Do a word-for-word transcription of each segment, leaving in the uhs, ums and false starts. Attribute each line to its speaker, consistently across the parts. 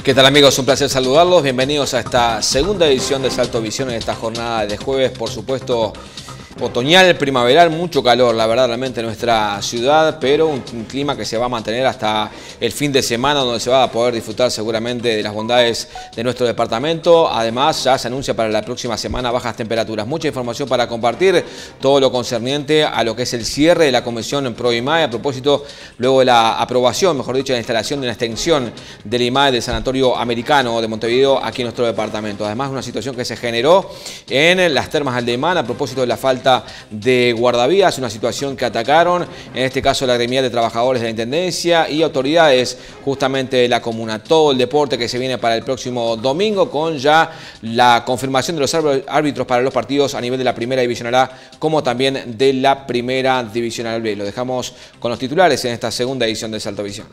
Speaker 1: ¿Qué tal, amigos? Un placer saludarlos. Bienvenidos a esta segunda edición de Salto Visión en esta jornada de jueves, por supuesto, otoñal, primaveral, mucho calor, la verdad, realmente en nuestra ciudad, pero un, un clima que se va a mantener hasta el fin de semana, donde se va a poder disfrutar seguramente de las bondades de nuestro departamento. Además, ya se anuncia para la próxima semana bajas temperaturas. Mucha información para compartir, todo lo concerniente a lo que es el cierre de la Comisión Pro IMAE, a propósito, luego de la aprobación, mejor dicho, de la instalación de una extensión del IMAE del Sanatorio Americano de Montevideo aquí en nuestro departamento. Además, una situación que se generó en las termas Aldeimán a propósito de la falta de guardavías, una situación que atacaron, en este caso la gremial de trabajadores de la Intendencia y autoridades justamente de la comuna. Todo el deporte que se viene para el próximo domingo, con ya la confirmación de los árbitros para los partidos a nivel de la Primera Divisional A, como también de la Primera Divisional B. Lo dejamos con los titulares en esta segunda edición de Salto Visión.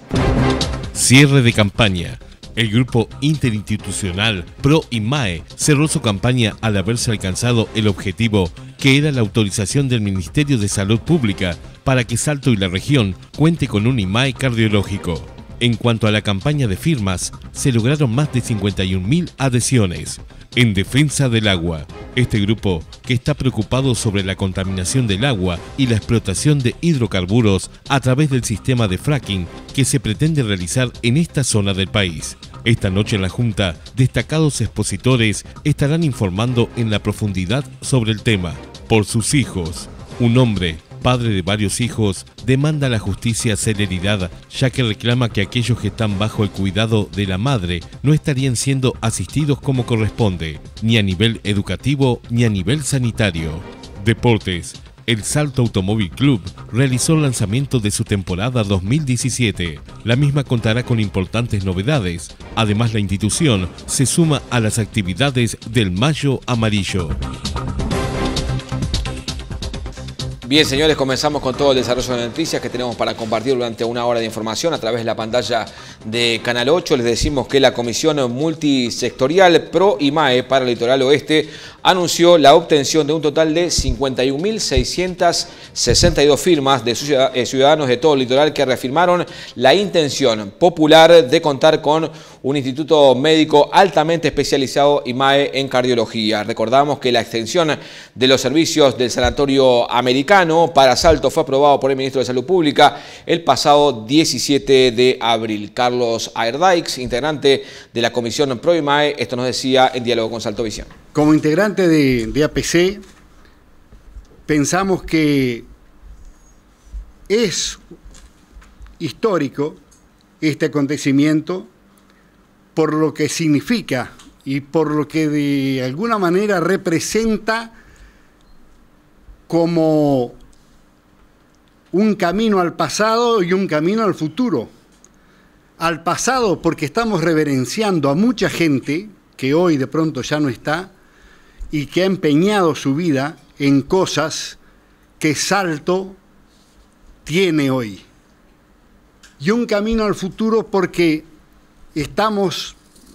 Speaker 2: Cierre de campaña. El grupo interinstitucional Pro IMAE cerró su campaña al haberse alcanzado el objetivo, que era la autorización del Ministerio de Salud Pública para que Salto y la región cuente con un IMAE cardiológico. En cuanto a la campaña de firmas, se lograron más de cincuenta y un mil adhesiones. En defensa del agua, este grupo, que está preocupado sobre la contaminación del agua y la explotación de hidrocarburos a través del sistema de fracking que se pretende realizar en esta zona del país. Esta noche en la Junta, destacados expositores estarán informando en la profundidad sobre el tema. Por sus hijos, un hombre, padre de varios hijos, demanda a la justicia celeridad, ya que reclama que aquellos que están bajo el cuidado de la madre no estarían siendo asistidos como corresponde, ni a nivel educativo ni a nivel sanitario. Deportes. El Salto Automóvil Club realizó el lanzamiento de su temporada dos mil diecisiete. La misma contará con importantes novedades. Además, la institución se suma a las actividades del Mayo Amarillo.
Speaker 1: Bien, señores, comenzamos con todo el desarrollo de noticias que tenemos para compartir durante una hora de información a través de la pantalla de Canal ocho. Les decimos que la Comisión Multisectorial Pro IMAE para el Litoral Oeste anunció la obtención de un total de cincuenta y un mil seiscientas sesenta y dos firmas de ciudadanos de todo el litoral que reafirmaron la intención popular de contar con un instituto médico altamente especializado IMAE en cardiología. Recordamos que la extensión de los servicios del Sanatorio Americano para Salto fue aprobado por el Ministro de Salud Pública el pasado diecisiete de abril. Carlos Aerdeix, integrante de la Comisión Pro IMAE, esto nos decía en diálogo con Salto Visión.
Speaker 3: Como integrante de, de A P C, pensamos que es histórico este acontecimiento por lo que significa y por lo que de alguna manera representa como un camino al pasado y un camino al futuro. Al pasado porque estamos reverenciando a mucha gente que hoy de pronto ya no está y que ha empeñado su vida en cosas que Salto tiene hoy. Y un camino al futuro porque estamos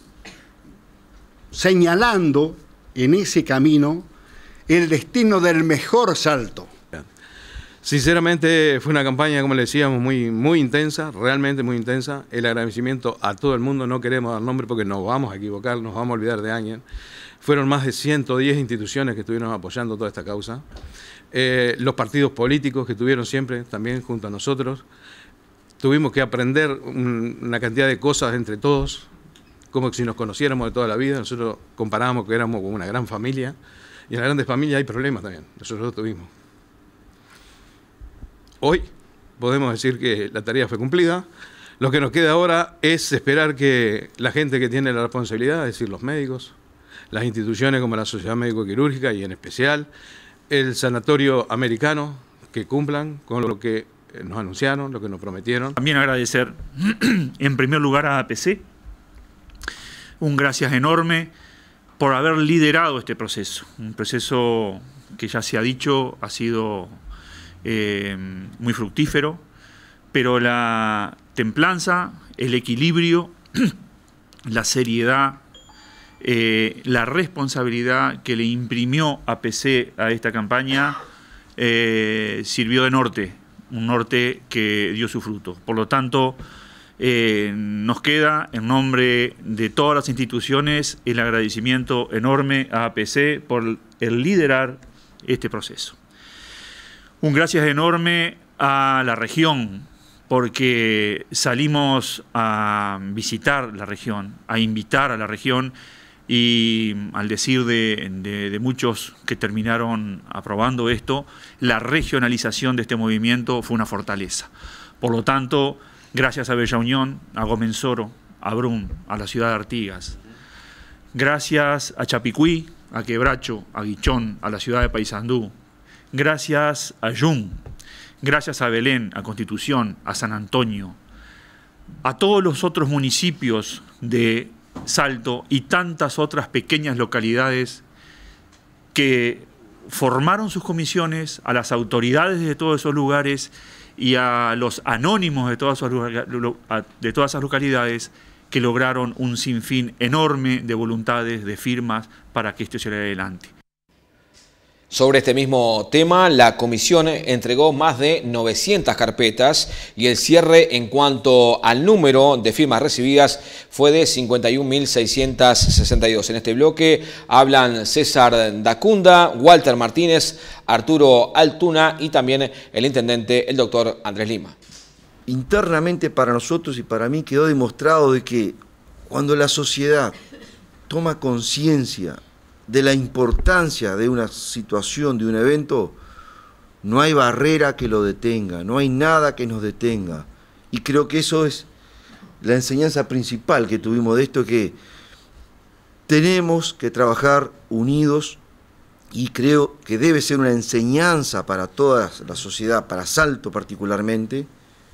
Speaker 3: señalando en ese camino el destino del mejor Salto.
Speaker 4: Sinceramente fue una campaña, como le decíamos, muy, muy intensa, realmente muy intensa. El agradecimiento a todo el mundo, no queremos dar nombre porque nos vamos a equivocar, nos vamos a olvidar de alguien. Fueron más de ciento diez instituciones que estuvieron apoyando toda esta causa. Eh, los partidos políticos que estuvieron siempre también junto a nosotros. Tuvimos que aprender un, una cantidad de cosas entre todos, como si nos conociéramos de toda la vida. Nosotros comparábamos que éramos como una gran familia, y en las grandes familias hay problemas también, nosotros lo tuvimos. Hoy podemos decir que la tarea fue cumplida. Lo que nos queda ahora es esperar que la gente que tiene la responsabilidad, es decir, los médicos, las instituciones como la Sociedad Médico-Quirúrgica y en especial el Sanatorio Americano, que cumplan con lo que nos anunciaron, lo que nos prometieron.
Speaker 5: También agradecer en primer lugar a A P C, un gracias enorme por haber liderado este proceso, un proceso que ya se ha dicho ha sido eh, muy fructífero, pero la templanza, el equilibrio, la seriedad, eh, la responsabilidad que le imprimió A P C a esta campaña eh, sirvió de norte, un norte que dio su fruto. Por lo tanto, eh, nos queda, en nombre de todas las instituciones, el agradecimiento enorme a A P C por el liderar este proceso. Un gracias enorme a la región, porque salimos a visitar la región, a invitar a la región, y al decir de, de, de muchos que terminaron aprobando esto, la regionalización de este movimiento fue una fortaleza. Por lo tanto, gracias a Bella Unión, a Gómez-Soro, a Brum, a la ciudad de Artigas, gracias a Chapicuí, a Quebracho, a Guichón, a la ciudad de Paysandú, gracias a Yum, gracias a Belén, a Constitución, a San Antonio, a todos los otros municipios de Salto y tantas otras pequeñas localidades que formaron sus comisiones, a las autoridades de todos esos lugares y a los anónimos de todas, de todas esas localidades que lograron un sinfín enorme de voluntades, de firmas para que esto saliera adelante.
Speaker 1: Sobre este mismo tema, la comisión entregó más de novecientas carpetas y el cierre en cuanto al número de firmas recibidas fue de cincuenta y un mil seiscientos sesenta y dos. En este bloque hablan César Dacunda, Walter Martínez, Arturo Altuna y también el intendente, el doctor Andrés Lima.
Speaker 6: Internamente para nosotros y para mí quedó demostrado de que cuando la sociedad toma conciencia de la importancia de una situación, de un evento, no hay barrera que lo detenga, no hay nada que nos detenga. Y creo que eso es la enseñanza principal que tuvimos de esto, que tenemos que trabajar unidos y creo que debe ser una enseñanza para toda la sociedad, para Salto particularmente,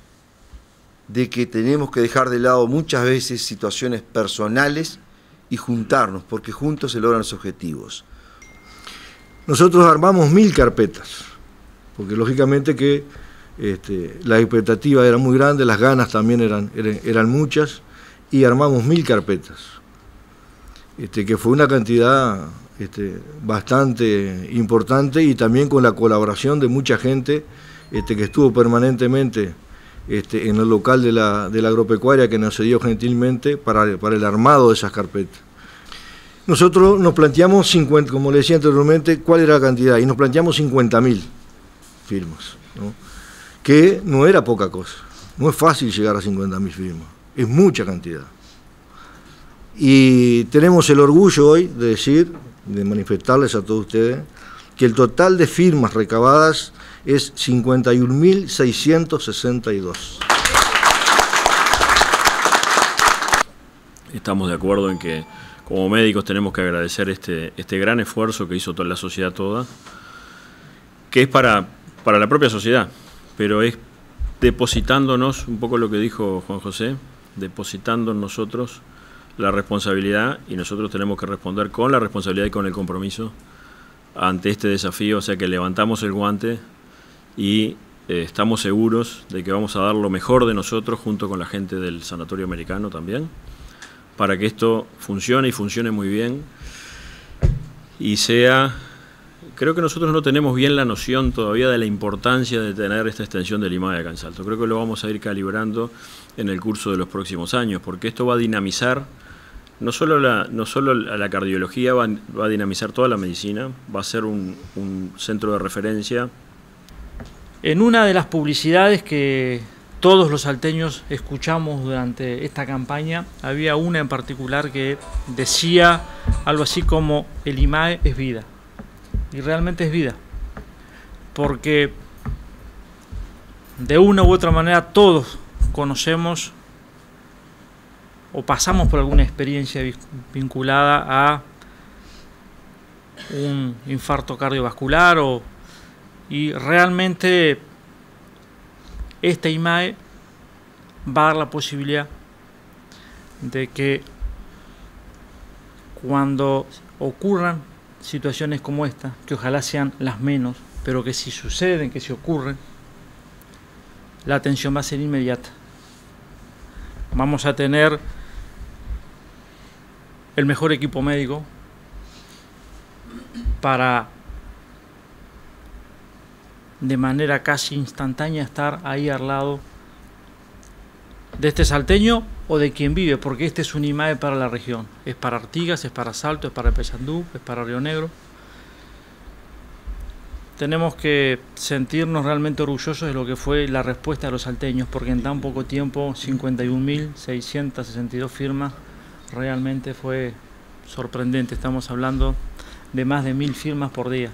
Speaker 6: de que tenemos que dejar de lado muchas veces situaciones personales y juntarnos, porque juntos se logran los objetivos.
Speaker 7: Nosotros armamos mil carpetas, porque lógicamente que este, la expectativa era muy grande, las ganas también eran, eran, eran muchas, y armamos mil carpetas, este, que fue una cantidad este, bastante importante y también con la colaboración de mucha gente este, que estuvo permanentemente Este, en el local de la, de la agropecuaria que nos cedió gentilmente para, para el armado de esas carpetas. Nosotros nos planteamos cincuenta, como le decía anteriormente, cuál era la cantidad, y nos planteamos cincuenta mil firmas, ¿no? Que no era poca cosa, no es fácil llegar a cincuenta mil firmas, es mucha cantidad. Y tenemos el orgullo hoy de decir, de manifestarles a todos ustedes, que el total de firmas recabadas es cincuenta y un mil seiscientos sesenta y dos.
Speaker 8: Estamos de acuerdo en que como médicos tenemos que agradecer este, este gran esfuerzo que hizo toda la sociedad toda, que es para, para la propia sociedad, pero es depositándonos, un poco lo que dijo Juan José, depositando en nosotros la responsabilidad, y nosotros tenemos que responder con la responsabilidad y con el compromiso ante este desafío, o sea que levantamos el guante y eh, estamos seguros de que vamos a dar lo mejor de nosotros junto con la gente del Sanatorio Americano también, para que esto funcione y funcione muy bien y sea... Creo que nosotros no tenemos bien la noción todavía de la importancia de tener esta extensión del I M A E acá en Salto. Creo que lo vamos a ir calibrando en el curso de los próximos años, porque esto va a dinamizar no solo la, no solo la cardiología, va, va a dinamizar toda la medicina, va a ser un, un centro de referencia.
Speaker 9: En una de las publicidades que todos los salteños escuchamos durante esta campaña, había una en particular que decía algo así como: el I M A E es vida. Y realmente es vida, porque de una u otra manera todos conocemos o pasamos por alguna experiencia vinculada a un infarto cardiovascular, o, y realmente esta I M A E va a dar la posibilidad de que cuando ocurran situaciones como esta, que ojalá sean las menos, pero que si suceden, que si ocurren, la atención va a ser inmediata. Vamos a tener el mejor equipo médico para de manera casi instantánea estar ahí al lado de este salteño o de quien vive, porque este es un I M A E para la región. Es para Artigas, es para Salto, es para Paysandú, es para Río Negro. Tenemos que sentirnos realmente orgullosos de lo que fue la respuesta de los salteños, porque en tan poco tiempo, cincuenta y un mil seiscientas sesenta y dos firmas, realmente fue sorprendente. Estamos hablando de más de mil firmas por día.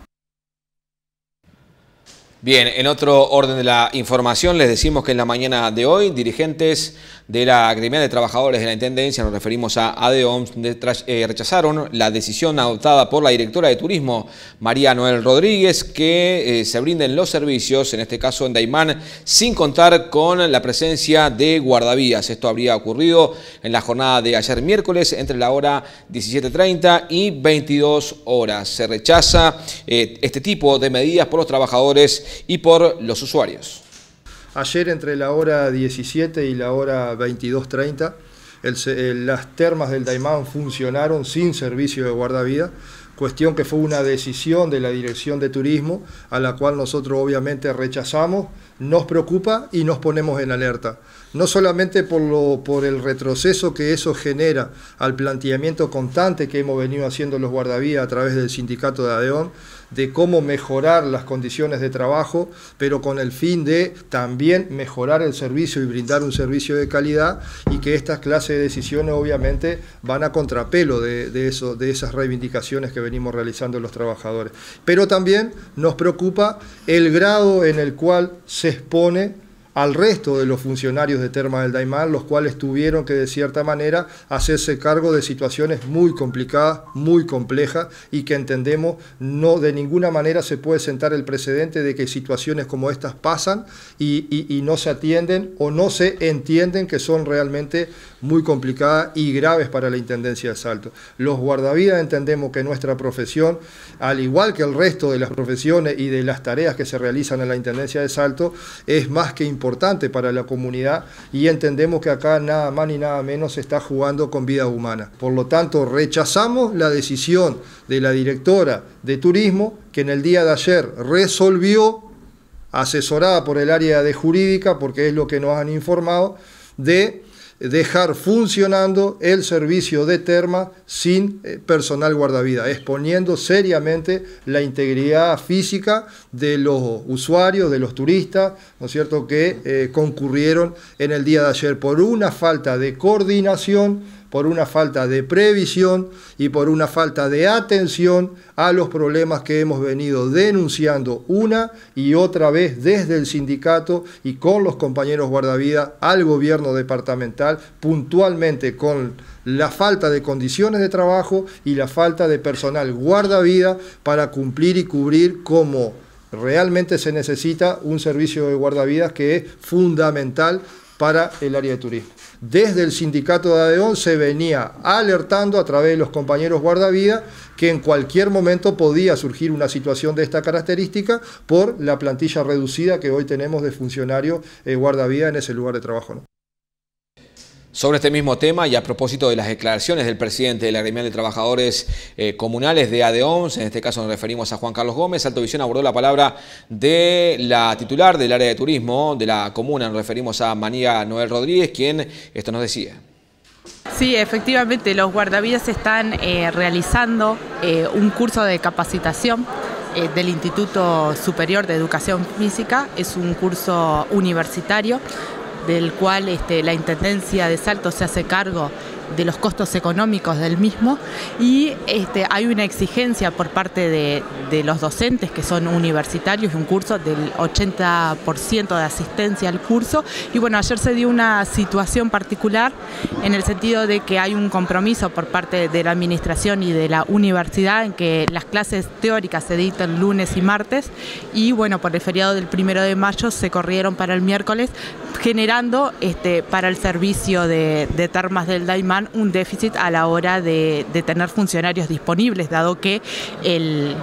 Speaker 1: Bien, en otro orden de la información les decimos que en la mañana de hoy dirigentes de la Gremial de Trabajadores de la Intendencia, nos referimos a ADEOMS, eh, rechazaron la decisión adoptada por la directora de Turismo, María Noel Rodríguez, que eh, se brinden los servicios, en este caso en Daymán, sin contar con la presencia de guardavías. Esto habría ocurrido en la jornada de ayer miércoles entre la hora diecisiete treinta y veintidós horas. Se rechaza eh, este tipo de medidas por los trabajadores y por los usuarios.
Speaker 10: Ayer entre la hora diecisiete y la hora veintidós treinta el, el, las termas del Daymán funcionaron sin servicio de guardavidas, cuestión que fue una decisión de la Dirección de Turismo, a la cual nosotros obviamente rechazamos, nos preocupa y nos ponemos en alerta. No solamente por, lo, por el retroceso que eso genera al planteamiento constante que hemos venido haciendo los guardavías a través del sindicato de ADEOM, de cómo mejorar las condiciones de trabajo, pero con el fin de también mejorar el servicio y brindar un servicio de calidad, y que estas clases de decisiones obviamente van a contrapelo de, de, eso, de esas reivindicaciones que venimos realizando los trabajadores. Pero también nos preocupa el grado en el cual se expone al resto de los funcionarios de Termas del Daymán, los cuales tuvieron que de cierta manera hacerse cargo de situaciones muy complicadas, muy complejas, y que entendemos no de ninguna manera se puede sentar el precedente de que situaciones como estas pasan y, y, y no se atienden o no se entienden que son realmente muy complicadas y graves para la Intendencia de Salto. Los guardavidas entendemos que nuestra profesión, al igual que el resto de las profesiones y de las tareas que se realizan en la Intendencia de Salto, es más que importante importante para la comunidad, y entendemos que acá nada más ni nada menos se está jugando con vida humana. Por lo tanto, rechazamos la decisión de la directora de Turismo, que en el día de ayer resolvió, asesorada por el área de jurídica, porque es lo que nos han informado, de dejar funcionando el servicio de terma sin personal guardavidas, exponiendo seriamente la integridad física de los usuarios, de los turistas, ¿no es cierto?, que eh, concurrieron en el día de ayer por una falta de coordinación, por una falta de previsión y por una falta de atención a los problemas que hemos venido denunciando una y otra vez desde el sindicato y con los compañeros guardavidas al gobierno departamental, puntualmente con la falta de condiciones de trabajo y la falta de personal guardavida para cumplir y cubrir como realmente se necesita un servicio de guardavidas que es fundamental para el área de turismo. Desde el sindicato de ADEOM se venía alertando a través de los compañeros guardavidas que en cualquier momento podía surgir una situación de esta característica por la plantilla reducida que hoy tenemos de funcionarios eh, guardavidas en ese lugar de trabajo, ¿no?
Speaker 1: Sobre este mismo tema y a propósito de las declaraciones del presidente de la Gremial de Trabajadores eh, Comunales de ADEOMS, en este caso nos referimos a Juan Carlos Gómez, Alto Visión abordó la palabra de la titular del área de turismo de la comuna, nos referimos a María Noel Rodríguez, quien esto nos decía.
Speaker 11: Sí, efectivamente, los guardavidas están eh, realizando eh, un curso de capacitación eh, del Instituto Superior de Educación Física, es un curso universitario, del cual este, la Intendencia de Salto se hace cargo de los costos económicos del mismo, y este, hay una exigencia por parte de, de los docentes que son universitarios, un curso del ochenta por ciento de asistencia al curso, y bueno, ayer se dio una situación particular en el sentido de que hay un compromiso por parte de la administración y de la universidad en que las clases teóricas se dictan lunes y martes, y bueno, por el feriado del primero de mayo se corrieron para el miércoles, generando este, para el servicio de, de termas del Daymán un déficit a la hora de, de tener funcionarios disponibles, dado que el,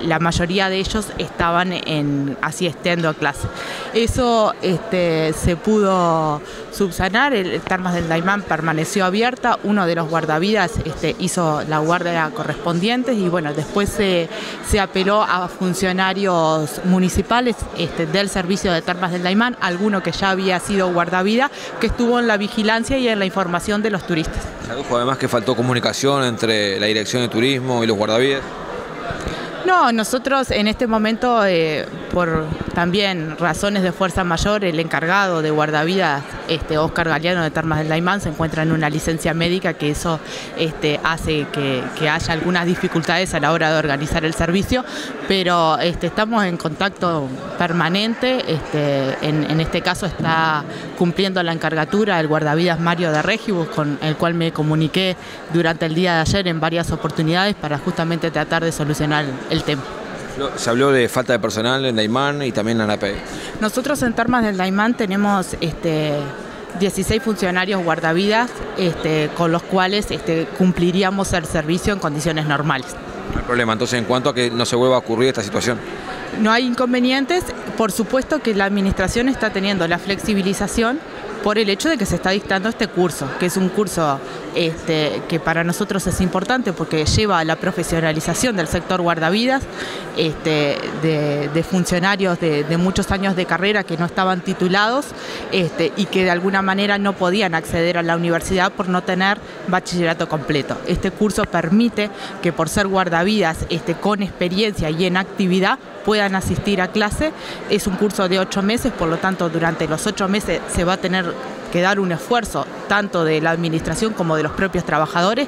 Speaker 11: la mayoría de ellos estaban en, asistiendo a clase. Eso este, se pudo subsanar, el, el Termas del Daymán permaneció abierta, uno de los guardavidas este, hizo la guardia correspondiente y bueno, después se, se apeló a funcionarios municipales este, del servicio de Termas del Daymán, alguno que ya había sido guardavida, que estuvo en la vigilancia y en la información de los turistas.
Speaker 1: Se adujo además que faltó comunicación entre la Dirección de Turismo y los guardavidas.
Speaker 11: No, nosotros en este momento, eh, por también razones de fuerza mayor, el encargado de guardavidas, este, Óscar Galeano de Termas del Daymán, se encuentra en una licencia médica, que eso este, hace que, que haya algunas dificultades a la hora de organizar el servicio, pero este, estamos en contacto permanente, este, en, en este caso está cumpliendo la encargatura el guardavidas Mario de Regibus, con el cual me comuniqué durante el día de ayer en varias oportunidades para justamente tratar de solucionar el tema.
Speaker 1: Se habló de falta de personal en Daymán y también en A N A P.
Speaker 11: Nosotros en Termas del Daymán tenemos este, dieciséis funcionarios guardavidas este, con los cuales este, cumpliríamos el servicio en condiciones normales.
Speaker 1: No hay problema, entonces en cuanto a que no se vuelva a ocurrir esta situación.
Speaker 11: No hay inconvenientes, por supuesto que la administración está teniendo la flexibilización por el hecho de que se está dictando este curso, que es un curso este, que para nosotros es importante porque lleva a la profesionalización del sector guardavidas, este, de, de funcionarios de, de muchos años de carrera que no estaban titulados este, y que de alguna manera no podían acceder a la universidad por no tener bachillerato completo. Este curso permite que por ser guardavidas este, con experiencia y en actividad puedan asistir a clase. Es un curso de ocho meses, por lo tanto durante los ocho meses se va a tener que dar un esfuerzo tanto de la administración como de los propios trabajadores.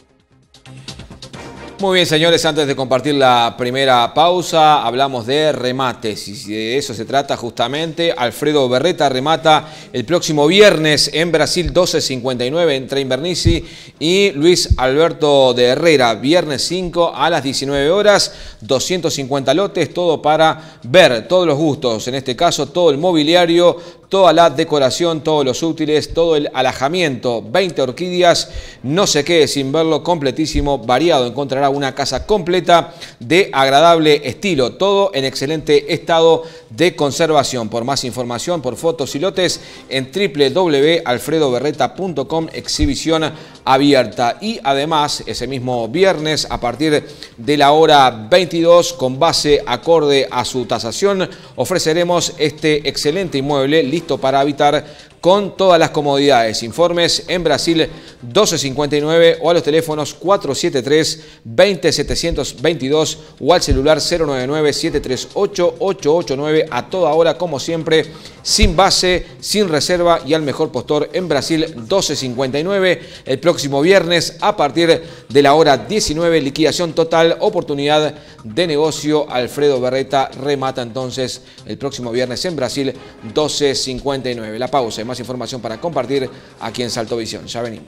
Speaker 1: Muy bien, señores, antes de compartir la primera pausa, hablamos de remates y de eso se trata justamente. Alfredo Berreta remata el próximo viernes en Brasil doce cincuenta y nueve entre Invernizzi y Luis Alberto de Herrera, viernes cinco a las diecinueve horas, doscientos cincuenta lotes, todo para ver todos los gustos, en este caso todo el mobiliario, toda la decoración, todos los útiles, todo el alojamiento, veinte orquídeas, no se quede sin verlo, completísimo, variado, encontrará una casa completa de agradable estilo, todo en excelente estado de conservación. Por más información, por fotos y lotes, en w w w punto alfredo berreta punto com, exhibición abierta. Y además, ese mismo viernes, a partir de la hora veintidós, con base acorde a su tasación, ofreceremos este excelente inmueble listo para habitar con todas las comodidades. Informes en Brasil doce cincuenta y nueve o a los teléfonos cuatro siete tres, veinte setecientos veintidós o al celular cero nueve nueve, siete tres ocho, ocho ocho nueve. A toda hora, como siempre, sin base, sin reserva y al mejor postor en Brasil doce cincuenta y nueve. El próximo viernes a partir de la hora diecinueve, liquidación total, oportunidad de negocio. Alfredo Berreta remata entonces el próximo viernes en Brasil doce cincuenta y nueve. La pausa. Más información para compartir aquí en Salto Visión. Ya venimos.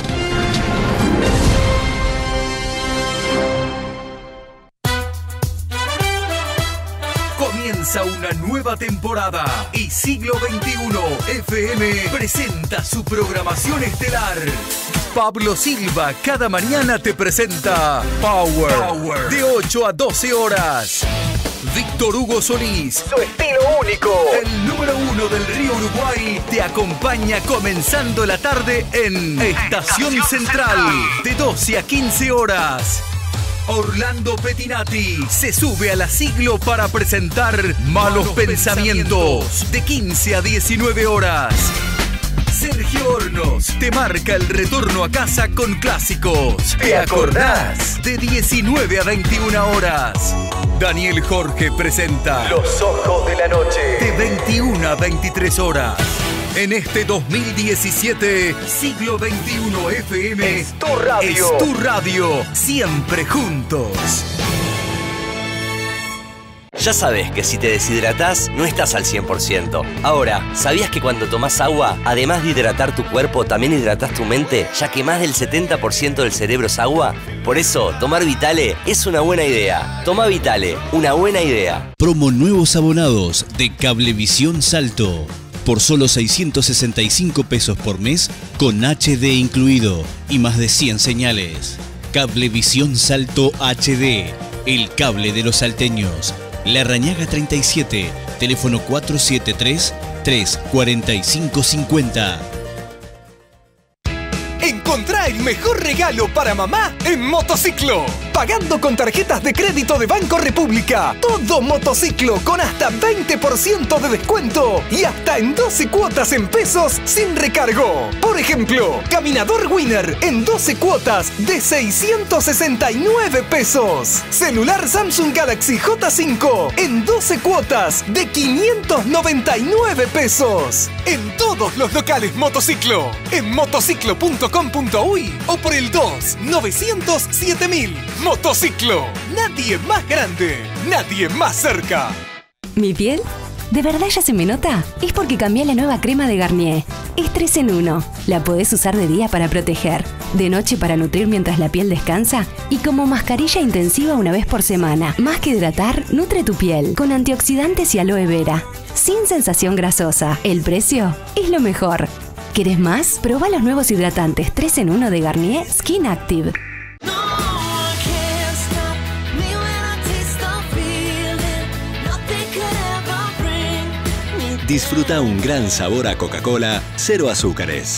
Speaker 12: Comienza una nueva temporada y Siglo veintiuno F M presenta su programación estelar. Pablo Silva cada mañana te presenta Power, Power. de ocho a doce horas. Víctor Hugo Solís, su estilo único, el número uno del Río Uruguay, te acompaña comenzando la tarde en Estación, Estación Central, Central, de doce a quince horas. Orlando Pettinati se sube a la Siglo para presentar Malos, Malos Pensamientos, Pensamientos, de quince a diecinueve horas. Sergio Hornos te marca el retorno a casa con clásicos. ¿Te acordás? De diecinueve a veintiuna horas. Daniel Jorge presenta Los Ojos de la Noche, de veintiuna a veintitrés horas. En este dos mil diecisiete, Siglo veintiuno F M es tu radio. Es tu radio, siempre juntos.
Speaker 13: Ya sabes que si te deshidratás, no estás al cien por ciento. Ahora, ¿sabías que cuando tomás agua, además de hidratar tu cuerpo, también hidratás tu mente, ya que más del setenta por ciento del cerebro es agua? Por eso, tomar Vitale es una buena idea. Toma Vitale, una buena idea.
Speaker 14: Promo nuevos abonados de Cablevisión Salto. Por solo seiscientos sesenta y cinco pesos por mes, con H D incluido y más de cien señales. Cablevisión Salto H D. el cable de los salteños. Larrañaga treinta y siete, teléfono cuatro siete tres, tres cuatro cinco cinco cero.
Speaker 12: Encontrá el mejor regalo para mamá en Motociclo. Pagando con tarjetas de crédito de Banco República. Todo motociclo con hasta veinte por ciento de descuento y hasta en doce cuotas en pesos sin recargo. Por ejemplo, Caminador Winner en doce cuotas de seiscientos sesenta y nueve pesos. Celular Samsung Galaxy J cinco en doce cuotas de quinientos noventa y nueve pesos. En todos los locales Motociclo. En motociclo punto com punto uy o por el dos novecientos siete mil. Motociclo. Nadie más grande. Nadie más cerca.
Speaker 15: ¿Mi piel? ¿De verdad ya se me nota? Es porque cambié la nueva crema de Garnier. Es tres en uno. La podés usar de día para proteger, de noche para nutrir mientras la piel descansa y como mascarilla intensiva una vez por semana. Más que hidratar, nutre tu piel con antioxidantes y aloe vera. Sin sensación grasosa. El precio es lo mejor. ¿Querés más? Probá los nuevos hidratantes tres en uno de Garnier Skin Active.
Speaker 14: Disfruta un gran sabor a Coca-Cola, cero azúcares.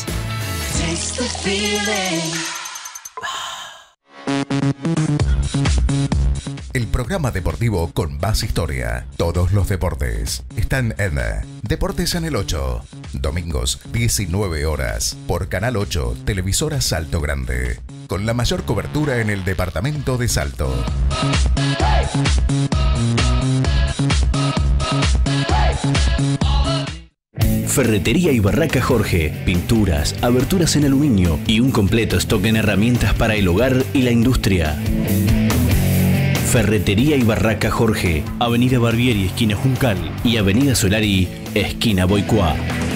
Speaker 16: El programa deportivo con más historia. Todos los deportes están en Deportes en el ocho. Domingos, diecinueve horas, por Canal ocho, Televisora Salto Grande. Con la mayor cobertura en el departamento de Salto.
Speaker 14: Ferretería y Barraca Jorge. Pinturas, aberturas en aluminio y un completo stock en herramientas para el hogar y la industria. Ferretería y Barraca Jorge. Avenida Barbieri, esquina Juncal. Y Avenida Solari, esquina Boicuá.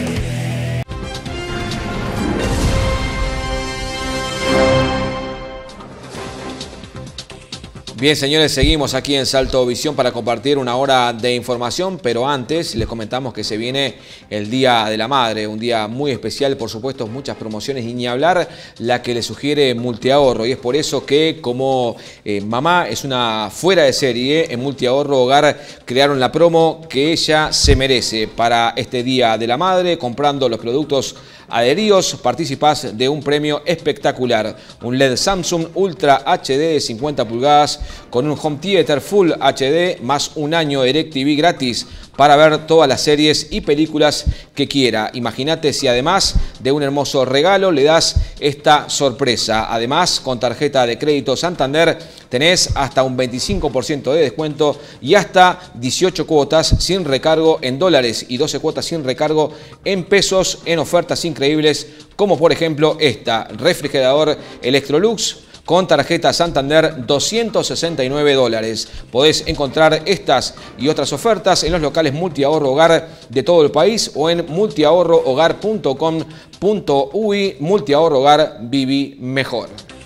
Speaker 1: Bien, señores, seguimos aquí en Salto Visión para compartir una hora de información, pero antes les comentamos que se viene el Día de la Madre, un día muy especial, por supuesto, muchas promociones y ni hablar la que le sugiere Multiahorro, y es por eso que como eh, mamá es una fuera de serie, en Multiahorro Hogar crearon la promo que ella se merece para este Día de la Madre, comprando los productos adheridos, participás de un premio espectacular, un L E D Samsung Ultra H D de cincuenta pulgadas con un Home Theater Full H D más un año de DirecTV gratis para ver todas las series y películas que quiera. Imagínate si además de un hermoso regalo le das esta sorpresa. Además, con tarjeta de crédito Santander tenés hasta un veinticinco por ciento de descuento y hasta dieciocho cuotas sin recargo en dólares y doce cuotas sin recargo en pesos en ofertas increíbles como por ejemplo esta, refrigerador Electrolux con tarjeta Santander, doscientos sesenta y nueve dólares. Podés encontrar estas y otras ofertas en los locales Multiahorro Hogar de todo el país o en multiahorro hogar punto com punto uy. Multiahorro Hogar, viví mejor.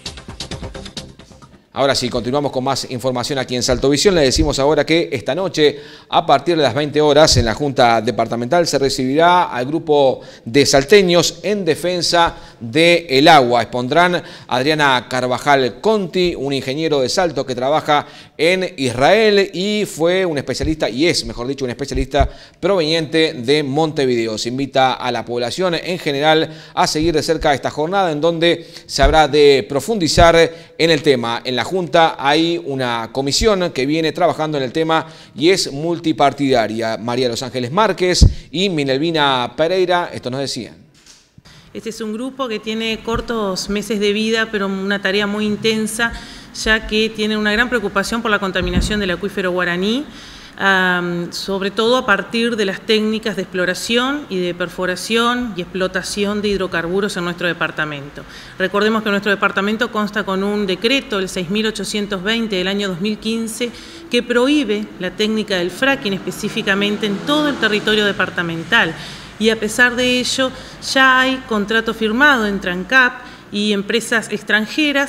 Speaker 1: Ahora sí, continuamos con más información aquí en Salto Visión. Le decimos ahora que esta noche, a partir de las veinte horas, en la Junta Departamental se recibirá al grupo de salteños en defensa del agua. Expondrán Adriana Carvajal Conti, un ingeniero de Salto que trabaja en Israel y fue un especialista, y es, mejor dicho, un especialista proveniente de Montevideo. Se invita a la población en general a seguir de cerca esta jornada en donde se habrá de profundizar en el tema. En la Junta hay una comisión que viene trabajando en el tema y es multipartidaria. María Los Ángeles Márquez y Minelvina Pereira, esto nos decían.
Speaker 17: Este es un grupo que tiene cortos meses de vida, pero una tarea muy intensa, ya que tiene una gran preocupación por la contaminación del acuífero guaraní, Um, sobre todo a partir de las técnicas de exploración y de perforación y explotación de hidrocarburos en nuestro departamento. Recordemos que nuestro departamento consta con un decreto, el seis mil ochocientos veinte del año dos mil quince, que prohíbe la técnica del fracking específicamente en todo el territorio departamental. Y a pesar de ello, ya hay contrato firmado entre ANCAP y empresas extranjeras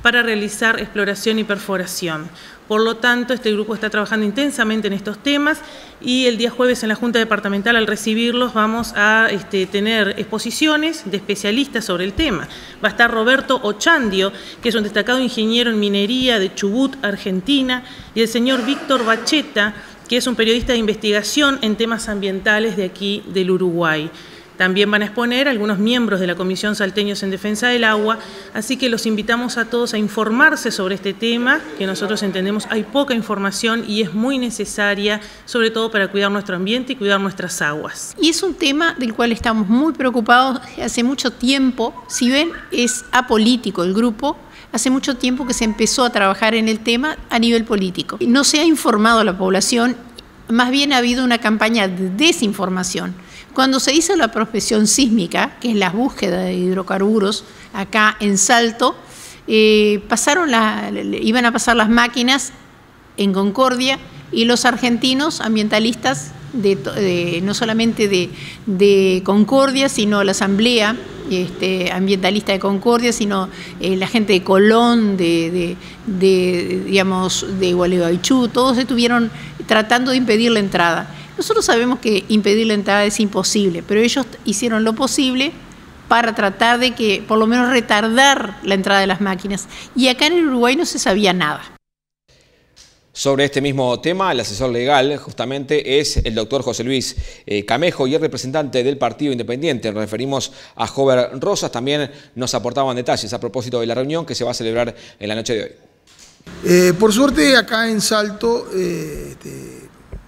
Speaker 17: para realizar exploración y perforación. Por lo tanto, este grupo está trabajando intensamente en estos temas y el día jueves en la Junta Departamental, al recibirlos, vamos a este, tener exposiciones de especialistas sobre el tema. Va a estar Roberto Ochandio, que es un destacado ingeniero en minería de Chubut, Argentina, y el señor Víctor Bacheta, que es un periodista de investigación en temas ambientales de aquí del Uruguay. También van a exponer algunos miembros de la Comisión Salteños en Defensa del Agua, así que los invitamos a todos a informarse sobre este tema, que nosotros entendemos hay poca información y es muy necesaria, sobre todo para cuidar nuestro ambiente y cuidar nuestras aguas.
Speaker 18: Y es un tema del cual estamos muy preocupados hace mucho tiempo. Si ven, es apolítico el grupo. Hace mucho tiempo que se empezó a trabajar en el tema a nivel político. No se ha informado a la población, más bien ha habido una campaña de desinformación. Cuando se hizo la prospección sísmica, que es la búsqueda de hidrocarburos acá en Salto, eh, pasaron la, iban a pasar las máquinas en Concordia y los argentinos ambientalistas, de, de, no solamente de, de Concordia, sino la Asamblea este, Ambientalista de Concordia, sino eh, la gente de Colón, de, de, de, digamos, de Gualeguaychú, todos estuvieron tratando de impedir la entrada. Nosotros sabemos que impedir la entrada es imposible, pero ellos hicieron lo posible para tratar de que, por lo menos, retardar la entrada de las máquinas. Y acá en el Uruguay no se sabía nada.
Speaker 1: Sobre este mismo tema, el asesor legal justamente es el doctor José Luis eh, Camejo y el representante del Partido Independiente. Nos referimos a Jover Rosas. También nos aportaban detalles a propósito de la reunión que se va a celebrar en la noche de hoy.
Speaker 19: Eh, por suerte, acá en Salto, eh, este,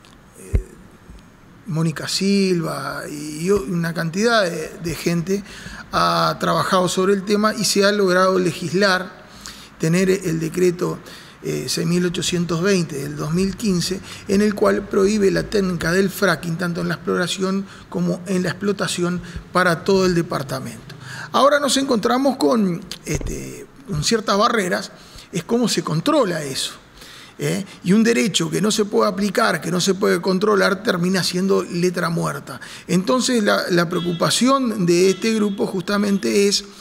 Speaker 19: Mónica Silva y una cantidad de, de gente ha trabajado sobre el tema y se ha logrado legislar, tener el decreto eh, seis mil ochocientos veinte del dos mil quince, en el cual prohíbe la técnica del fracking tanto en la exploración como en la explotación para todo el departamento. Ahora nos encontramos con, este, con ciertas barreras, es cómo se controla eso. ¿Eh? Y un derecho que no se puede aplicar, que no se puede controlar, termina siendo letra muerta. Entonces la, la preocupación de este grupo justamente es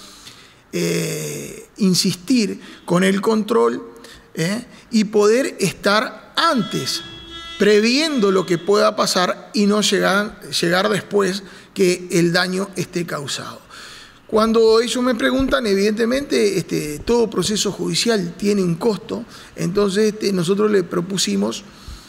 Speaker 19: eh, insistir con el control ¿eh? y poder estar antes, previendo lo que pueda pasar y no llegar, llegar después que el daño esté causado. Cuando ellos me preguntan, evidentemente este, todo proceso judicial tiene un costo, entonces este, nosotros le propusimos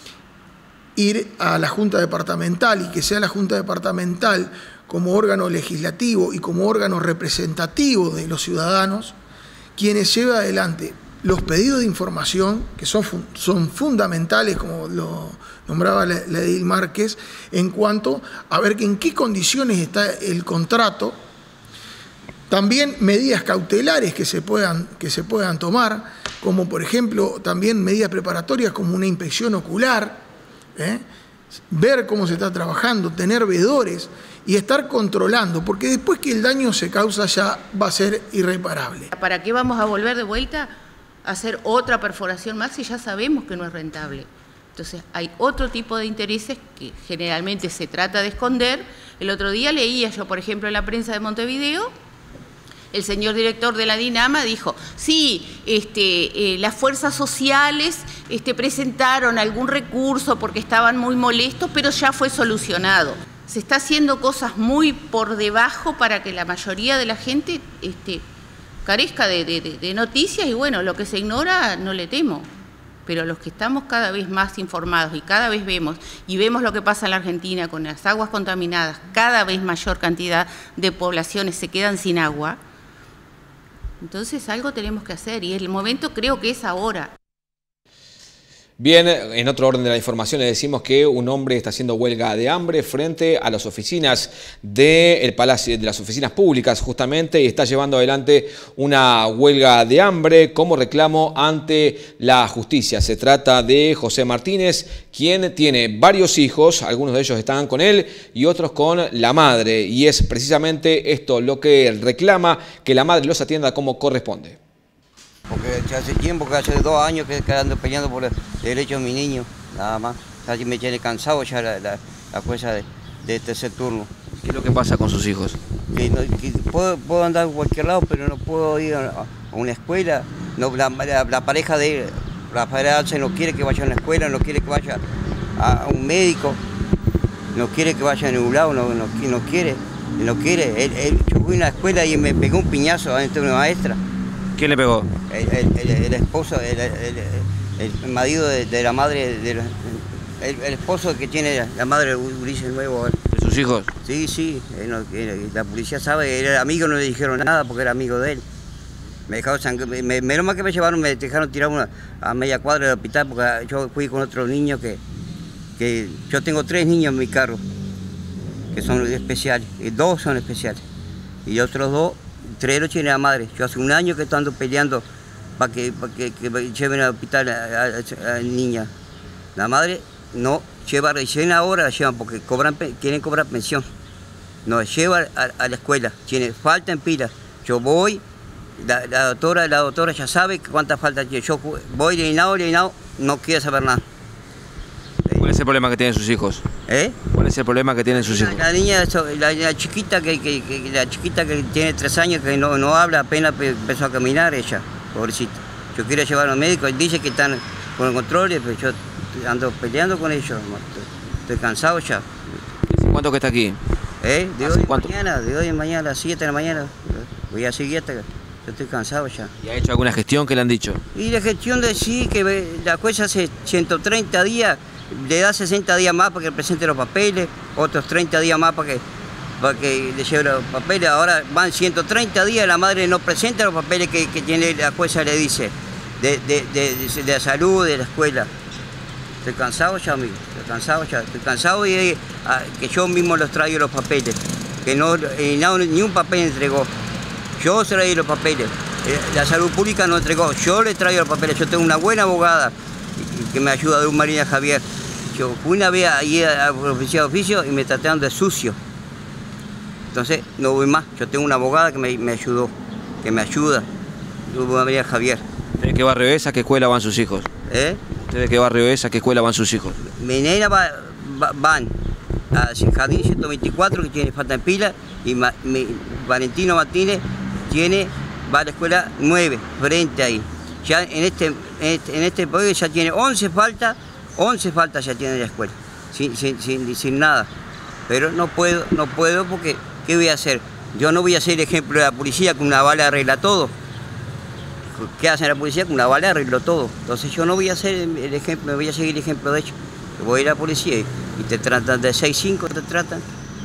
Speaker 19: ir a la Junta Departamental y que sea la Junta Departamental como órgano legislativo y como órgano representativo de los ciudadanos, quienes lleven adelante los pedidos de información, que son, son fundamentales, como lo nombraba la, la Edil Márquez, en cuanto a ver en qué condiciones está el contrato. También medidas cautelares que se puedan, que se puedan tomar, como por ejemplo también medidas preparatorias como una inspección ocular, ¿eh? ver cómo se está trabajando, tener veedores y estar controlando, porque después que el daño se causa ya va a ser irreparable.
Speaker 18: ¿Para qué vamos a volver de vuelta a hacer otra perforación más si ya sabemos que no es rentable? Entonces hay otro tipo de intereses que generalmente se trata de esconder. El otro día leía yo, por ejemplo, en la prensa de Montevideo, el señor director de la Dinama dijo, sí, este, eh, las fuerzas sociales este, presentaron algún recurso porque estaban muy molestos, pero ya fue solucionado. Se está haciendo cosas muy por debajo para que la mayoría de la gente este, carezca de, de, de noticias y bueno, lo que se ignora no le temo. Pero los que estamos cada vez más informados y cada vez vemos, y vemos lo que pasa en la Argentina con las aguas contaminadas, cada vez mayor cantidad de poblaciones se quedan sin agua. Entonces algo tenemos que hacer y el momento creo que es ahora.
Speaker 1: Bien, en otro orden de la información le decimos que un hombre está haciendo huelga de hambre frente a las oficinas del Palacio, de las oficinas públicas justamente, y está llevando adelante una huelga de hambre como reclamo ante la justicia. Se trata de José Martínez, quien tiene varios hijos, algunos de ellos están con él y otros con la madre, y es precisamente esto lo que reclama, que la madre los atienda como corresponde.
Speaker 20: Porque ya hace tiempo, que hace dos años que, que ando peleando por el derecho de mi niño, nada más. Ya me tiene cansado ya la, la, la fuerza de, de tercer turno.
Speaker 1: ¿Qué es lo que pasa con sus hijos?
Speaker 20: Que no, que puedo, puedo andar en cualquier lado, pero no puedo ir a, a una escuela, no, la, la, la pareja de Rafael no quiere que vaya a una escuela, no quiere que vaya a, a un médico, no quiere que vaya a ningún lado, no, no, no quiere, no quiere. Él, él, yo fui a una escuela y me pegó un piñazo adentro de una maestra.
Speaker 1: ¿Quién le pegó?
Speaker 20: El, el, el, el esposo, el, el, el marido de, de la madre, de la, el, el esposo que tiene la madre de Ulises Nuevo.
Speaker 1: ¿De sus hijos?
Speaker 20: Sí, sí, él no, él, la policía sabe, él era amigo, no le dijeron nada porque era amigo de él. Me dejaron sangre, me, me, menos mal que me llevaron, me dejaron tirar una, a media cuadra del hospital porque yo fui con otro niño que, que yo tengo tres niños en mi carro, que son especiales, y dos son especiales, y otros dos, tres los tiene la madre. Yo hace un año que estoy ando peleando para que, pa que, que lleven al hospital a la niña. La madre no lleva, recién ahora la llevan porque cobran, quieren cobrar pensión, no lleva a, a la escuela, tiene falta en pila. Yo voy. La, la, doctora, la doctora ya sabe cuántas faltas tiene. Yo voy llenado, llenado, no quiere saber nada.
Speaker 1: ¿Cuál es el problema que tienen sus hijos?
Speaker 20: ¿Eh?
Speaker 1: ¿Cuál es el problema que tienen sus hijos?
Speaker 20: La, la niña, la, la chiquita que, que, que la chiquita que tiene tres años, que no, no habla, apenas empezó a caminar ella, pobrecita. Yo quiero llevarlo al médico, él dice que están con el control, pero yo ando peleando con ellos. Estoy, estoy cansado ya.
Speaker 1: ¿Cuánto que está aquí?
Speaker 20: ¿Eh? De hoy en mañana, de hoy en mañana, a las siete de la mañana. Voy a seguir hasta... Yo estoy cansado ya.
Speaker 1: ¿Y ha hecho alguna gestión que le han dicho?
Speaker 20: Y la gestión de sí, que la jueza hace ciento treinta días, le da sesenta días más para que presente los papeles, otros treinta días más para que, para que le lleve los papeles. Ahora van ciento treinta días, la madre no presenta los papeles que, que tiene la jueza, le dice, de, de, de, de, de la salud, de la escuela. Estoy cansado ya, amigo, estoy cansado ya, estoy cansado y a, que yo mismo los traigo los papeles, que no, no ni un papel entregó. Yo traí los papeles, la salud pública no entregó, yo le traigo los papeles, yo tengo una buena abogada que me ayuda, de un Marina Javier. Yo fui una vez ahí a la oficina de oficio y me trataron de sucio. Entonces no voy más, yo tengo una abogada que me, me ayudó, que me ayuda, Marina Javier.
Speaker 1: ¿De qué barrio es? ¿A qué escuela van sus hijos?
Speaker 20: ¿Eh?
Speaker 1: ¿De qué barrio es? ¿A qué escuela van sus hijos?
Speaker 20: Mi nena va, va, van a Jardín ciento veinticuatro, que tiene falta en pila, y ma, mi, Valentino Martínez tiene, va a la escuela nueve, frente ahí. Ya en este, en este, en este periodo ya tiene once faltas, once faltas ya tiene en la escuela, sin, sin, sin, sin nada. Pero no puedo, no puedo porque, ¿qué voy a hacer? Yo no voy a ser el ejemplo de la policía, que una bala arregla todo. ¿Qué hace la policía? Con una bala arregló todo. Entonces yo no voy a ser el ejemplo, me voy a seguir el ejemplo de ellos. Voy a ir a la policía y te tratan de seis cinco, te tratan.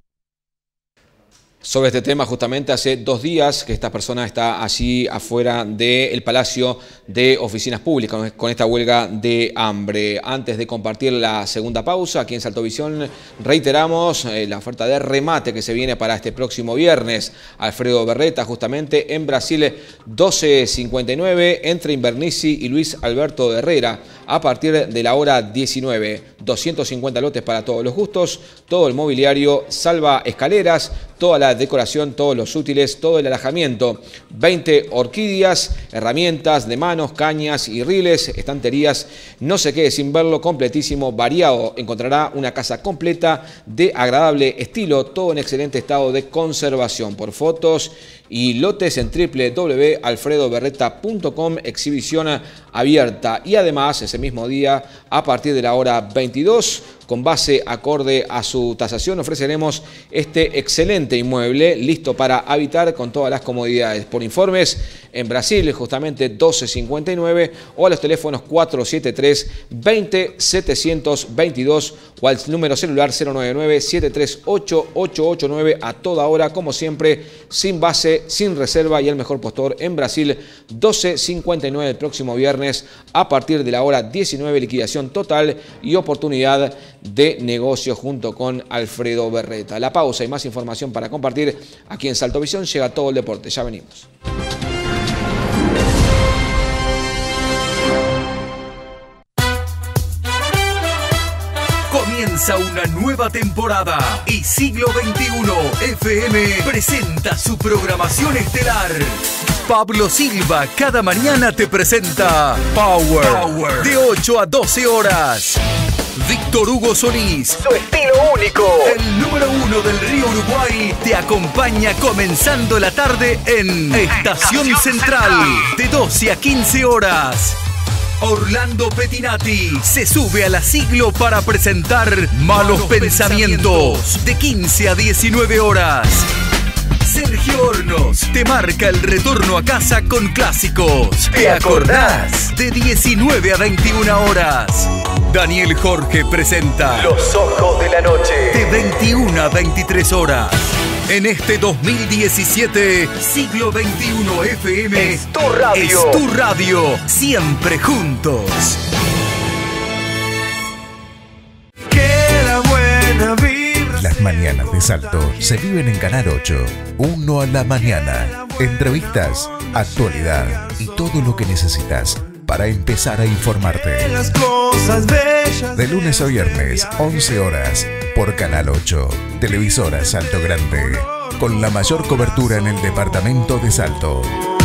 Speaker 1: Sobre este tema, justamente hace dos días que esta persona está allí afuera del Palacio de Oficinas Públicas con esta huelga de hambre. Antes de compartir la segunda pausa, aquí en Salto Visión reiteramos eh, la oferta de remate que se viene para este próximo viernes. Alfredo Berreta, justamente en Brasil doce cincuenta y nueve, entre Invernici y Luis Alberto Herrera, a partir de la hora diecinueve. doscientos cincuenta lotes para todos los gustos, todo el mobiliario, salva escaleras, toda la decoración, todos los útiles, todo el alojamiento, veinte orquídeas, herramientas de manos, cañas y riles, estanterías, no se quede sin verlo, completísimo, variado. Encontrará una casa completa de agradable estilo, todo en excelente estado de conservación. Por fotos y lotes en doble u doble u doble u punto alfredo berreta punto com, exhibición abierta. Y además, ese mismo día, a partir de la hora veintidós, con base acorde a su tasación, ofreceremos este excelente inmueble listo para habitar con todas las comodidades. Por informes, en Brasil, justamente doce cincuenta y nueve, o a los teléfonos cuatro siete tres, veinte, setecientos veintidós o al número celular cero nueve nueve, siete tres ocho, ocho ocho nueve, a toda hora, como siempre, sin base, sin reserva, y el mejor postor en Brasil, doce cincuenta y nueve el próximo viernes, a partir de la hora diecinueve, liquidación total y oportunidad de negocio junto con Alfredo Berreta. La pausa y más información para compartir aquí en Salto Visión. Llega todo el deporte, ya venimos.
Speaker 12: Comienza una nueva temporada y Siglo veintiuno F M presenta su programación estelar. Pablo Silva cada mañana te presenta Power, Power. de ocho a doce horas. Víctor Hugo Solís,
Speaker 21: su estilo único.
Speaker 12: El número uno del Río Uruguay te acompaña comenzando la tarde en Estación, Estación Central, Central, de doce a quince horas. Orlando Pettinati se sube a la Siglo para presentar Malos, Malos Pensamientos, Pensamientos, de quince a diecinueve horas. Sergio Hornos te marca el retorno a casa con clásicos. ¿Te acordás? De diecinueve a veintiuna horas. Daniel Jorge presenta
Speaker 21: Los Ojos de la Noche,
Speaker 12: de veintiuna a veintitrés horas. En este dos mil diecisiete, Siglo veintiuno F M
Speaker 21: es tu radio.
Speaker 12: Es tu radio, siempre juntos.
Speaker 21: Queda buena vibra.
Speaker 16: Las mañanas de Salto se viven en Canal ocho. Uno a la mañana. Entrevistas, actualidad y todo lo que necesitas para empezar a informarte.
Speaker 21: Las cosas bellas.
Speaker 16: De lunes a viernes, once horas, por Canal ocho. Televisora Salto Grande, con la mayor cobertura en el departamento de Salto.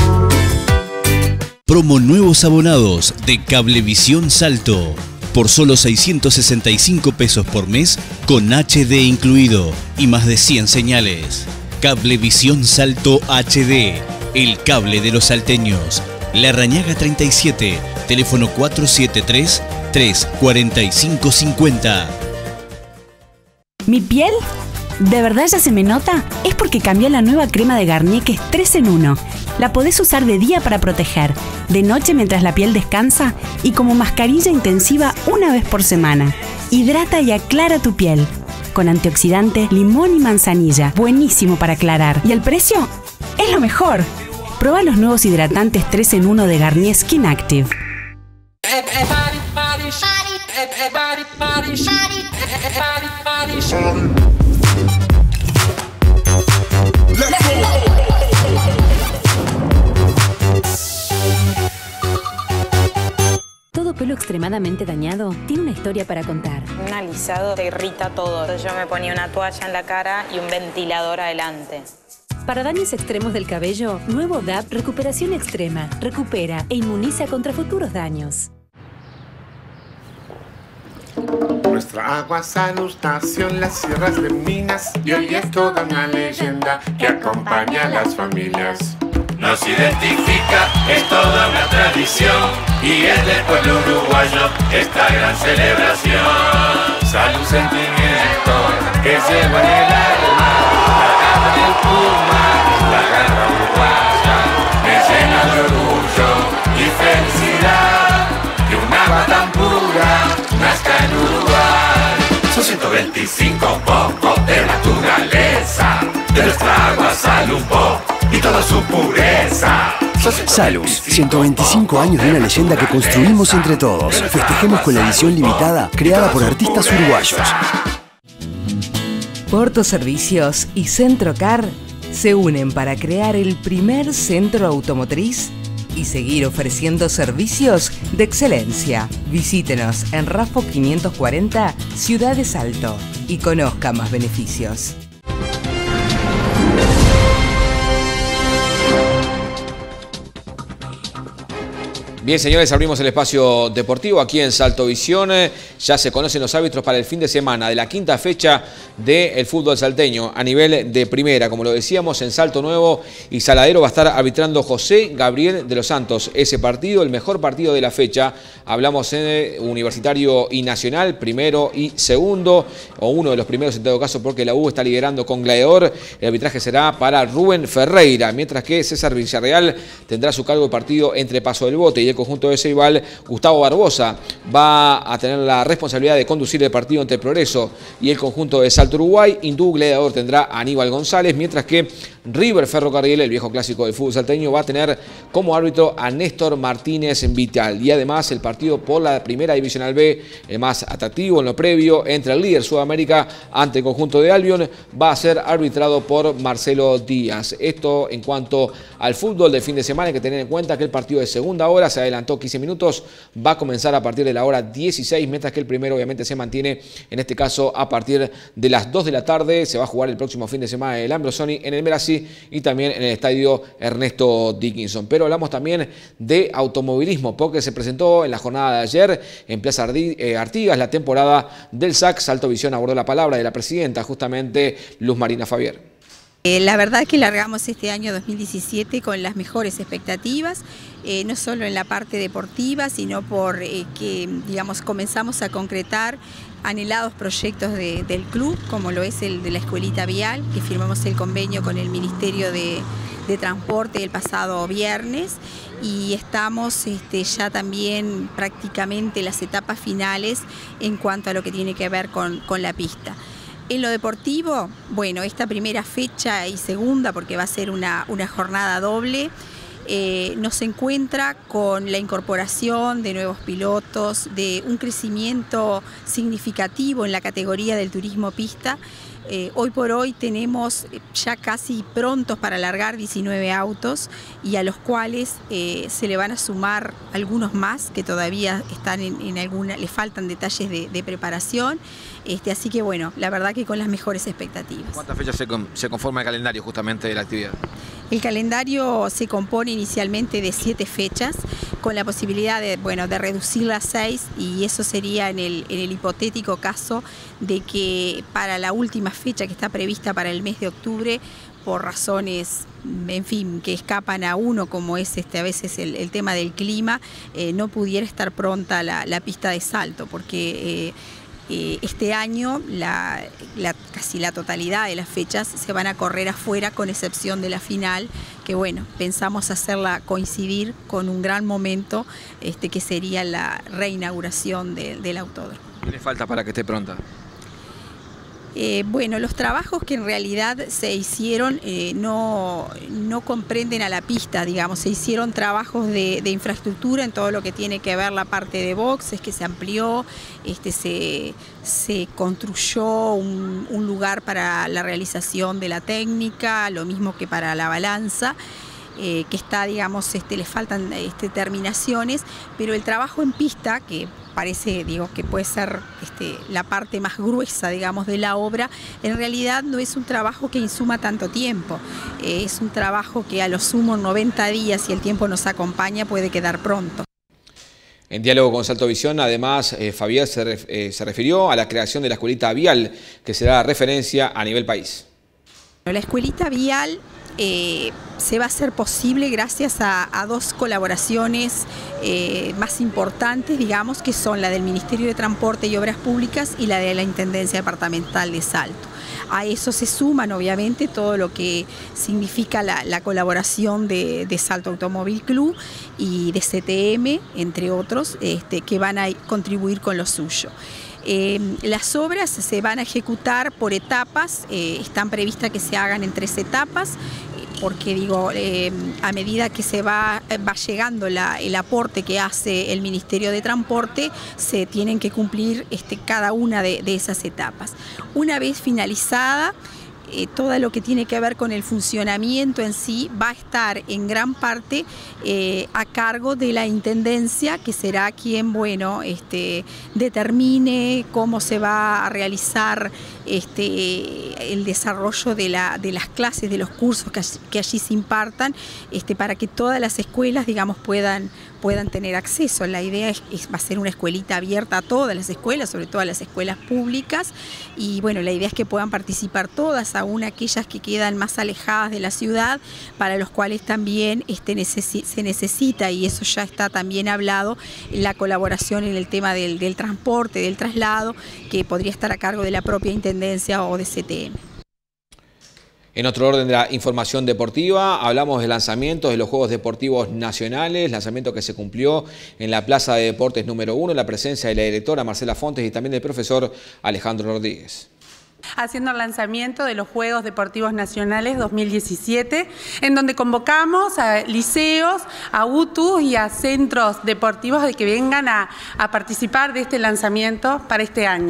Speaker 14: Promo nuevos abonados de Cablevisión Salto. Por solo seiscientos sesenta y cinco pesos por mes, con H D incluido y más de cien señales. Cablevisión Salto H D, el cable de los salteños. Larrañaga treinta y siete, teléfono cuatro siete tres, tres cuatro cinco cinco cero.
Speaker 15: ¿Mi piel? ¿De verdad ya se me nota? Es porque cambié la nueva crema de Garnier, que es tres en uno. La podés usar de día para proteger, de noche mientras la piel descansa y como mascarilla intensiva una vez por semana. Hidrata y aclara tu piel. Con antioxidante, limón y manzanilla. Buenísimo para aclarar. ¿Y el precio? Es lo mejor. Proba los nuevos hidratantes tres en uno de Garnier Skin Active.
Speaker 22: Todo pelo extremadamente dañado tiene una historia para contar.
Speaker 23: Un alisado te irrita todo. Yo me ponía una toalla en la cara y un ventilador adelante.
Speaker 22: Para daños extremos del cabello, nuevo D A P Recuperación Extrema. Recupera e inmuniza contra futuros daños.
Speaker 24: Nuestra agua salud nació en las sierras de Minas y hoy es toda una leyenda que acompaña a las familias.
Speaker 25: Nos identifica, es toda una tradición y es del pueblo uruguayo esta gran celebración.
Speaker 24: Salud, sentimiento que lleva en el alma, la garra del puma, la garra uruguaya, me llena de orgullo y felicidad que un agua tan pura nazca en Uruguay.
Speaker 25: Son ciento veinticinco pocos de naturaleza, de nuestra agua sale un poco y toda su pureza.
Speaker 26: Salus, ciento veinticinco años de una leyenda que construimos entre todos. Festejemos con la edición limitada creada por artistas uruguayos.
Speaker 27: Porto Servicios y Centrocar se unen para crear el primer centro automotriz y seguir ofreciendo servicios de excelencia. Visítenos en Rafo quinientos cuarenta, Ciudad de Salto, y conozca más beneficios.
Speaker 1: Bien, señores, abrimos el espacio deportivo aquí en Salto Visión. Ya se conocen los árbitros para el fin de semana de la quinta fecha del fútbol salteño a nivel de primera. Como lo decíamos, en Salto Nuevo y Saladero va a estar arbitrando José Gabriel de los Santos. Ese partido, el mejor partido de la fecha. Hablamos en Universitario y Nacional, primero y segundo, o uno de los primeros en todo caso, porque la U está liderando con Gladiador. El arbitraje será para Rubén Ferreira, mientras que César Villarreal tendrá su cargo de partido entre Paso del Bote y el conjunto de Ceibal. Gustavo Barbosa va a tener la responsabilidad de conducir el partido entre Progreso y el conjunto de Salto Uruguay. Hindú Gladiador tendrá a Aníbal González, mientras que River Ferrocarril, el viejo clásico del fútbol salteño, va a tener como árbitro a Néstor Martínez Vital. Y además el partido por la primera divisional B, el más atractivo en lo previo, entre el líder Sudamérica ante el conjunto de Albion, va a ser arbitrado por Marcelo Díaz. Esto en cuanto al fútbol del fin de semana. Hay que tener en cuenta que el partido de segunda hora se adelantó quince minutos, va a comenzar a partir de la hora dieciséis, mientras que el primero obviamente se mantiene, en este caso a partir de las dos de la tarde. Se va a jugar el próximo fin de semana el Ambrosoni en el Merasí Galeazzi y también en el estadio Ernesto Dickinson. Pero hablamos también de automovilismo, porque se presentó en la jornada de ayer en Plaza Artigas la temporada del S A C. Salto Visión abordó la palabra de la presidenta, justamente Luz Marina Fabier.
Speaker 2: Eh, la verdad es que largamos este año dos mil diecisiete con las mejores expectativas, eh, no solo en la parte deportiva, sino por eh, que, digamos, comenzamos a concretar anhelados proyectos de, del club, como lo es el de la Escuelita Vial, que firmamos el convenio con el Ministerio de, de Transporte el pasado viernes, y estamos este, ya también prácticamente en las etapas finales en cuanto a lo que tiene que ver con, con la pista. En lo deportivo, bueno, esta primera fecha y segunda, porque va a ser una, una jornada doble, eh, nos encuentra con la incorporación de nuevos pilotos, de un crecimiento significativo en la categoría del turismo pista. Eh, hoy por hoy tenemos ya casi prontos para largar diecinueve autos, y a los cuales eh, se le van a sumar algunos más que todavía están en, en alguna, le faltan detalles de, de preparación. Este, así que bueno, la verdad que con las mejores expectativas.
Speaker 1: ¿Cuántas fechas se, con, se conforma el calendario justamente de la actividad?
Speaker 2: El calendario se compone inicialmente de siete fechas, con la posibilidad de, bueno, de reducirla a seis, y eso sería en el, en el hipotético caso de que para la última fecha, que está prevista para el mes de octubre, por razones, en fin, que escapan a uno, como es este, a veces el, el tema del clima, eh, no pudiera estar pronta la, la pista de salto, porque... Eh, Eh, este año la, la, casi la totalidad de las fechas se van a correr afuera, con excepción de la final, que bueno, pensamos hacerla coincidir con un gran momento este, que sería la reinauguración de, del autódromo.
Speaker 1: ¿Qué le falta para que esté pronta?
Speaker 2: Eh, bueno, los trabajos que en realidad se hicieron eh, no, no comprenden a la pista, digamos, se hicieron trabajos de, de infraestructura en todo lo que tiene que ver la parte de boxes, que se amplió, este, se, se construyó un, un lugar para la realización de la técnica, lo mismo que para la balanza. Eh, que está, digamos, este, le faltan este, terminaciones, pero el trabajo en pista, que parece, digo, que puede ser este, la parte más gruesa, digamos, de la obra, en realidad no es un trabajo que insuma tanto tiempo, eh, es un trabajo que a lo sumo noventa días, si el tiempo nos acompaña, puede quedar pronto.
Speaker 1: En diálogo con Salto Visión, además, eh, Fabián se, ref, eh, se refirió a la creación de la Escuelita Vial, que será referencia a nivel país.
Speaker 2: La Escuelita Vial Eh, se va a hacer posible gracias a, a dos colaboraciones eh, más importantes, digamos, que son la del Ministerio de Transporte y Obras Públicas y la de la Intendencia Departamental de Salto. A eso se suman, obviamente, todo lo que significa la, la colaboración de, de Salto Automóvil Club y de C T M, entre otros, este, que van a contribuir con lo suyo. Eh, las obras se van a ejecutar por etapas, eh, están previstas que se hagan en tres etapas, porque digo, eh, a medida que se va, va llegando la, el aporte que hace el Ministerio de Transporte, se tienen que cumplir este, cada una de, de esas etapas. Una vez finalizada, Eh, todo lo que tiene que ver con el funcionamiento en sí va a estar en gran parte eh, a cargo de la Intendencia, que será quien, bueno, este, determine cómo se va a realizar este, el desarrollo de, la, de las clases, de los cursos que, que allí se impartan, este, para que todas las escuelas, digamos, puedan, puedan tener acceso. La idea es, es, va a ser una escuelita abierta a todas las escuelas, sobre todo a las escuelas públicas, y bueno, la idea es que puedan participar todas, aún aquellas que quedan más alejadas de la ciudad, para los cuales también este, necesi se necesita, y eso ya está también hablado, la colaboración en el tema del, del transporte, del traslado, que podría estar a cargo de la propia Intendencia o de C T M.
Speaker 1: En otro orden de la información deportiva, hablamos de lanzamientos de los Juegos Deportivos Nacionales, lanzamiento que se cumplió en la Plaza de Deportes número uno, en la presencia de la directora Marcela Fontes y también del profesor Alejandro Rodríguez.
Speaker 3: Haciendo el lanzamiento de los Juegos Deportivos Nacionales dos mil diecisiete, en donde convocamos a liceos, a U T U y a centros deportivos de que vengan a, a participar de este lanzamiento para este año.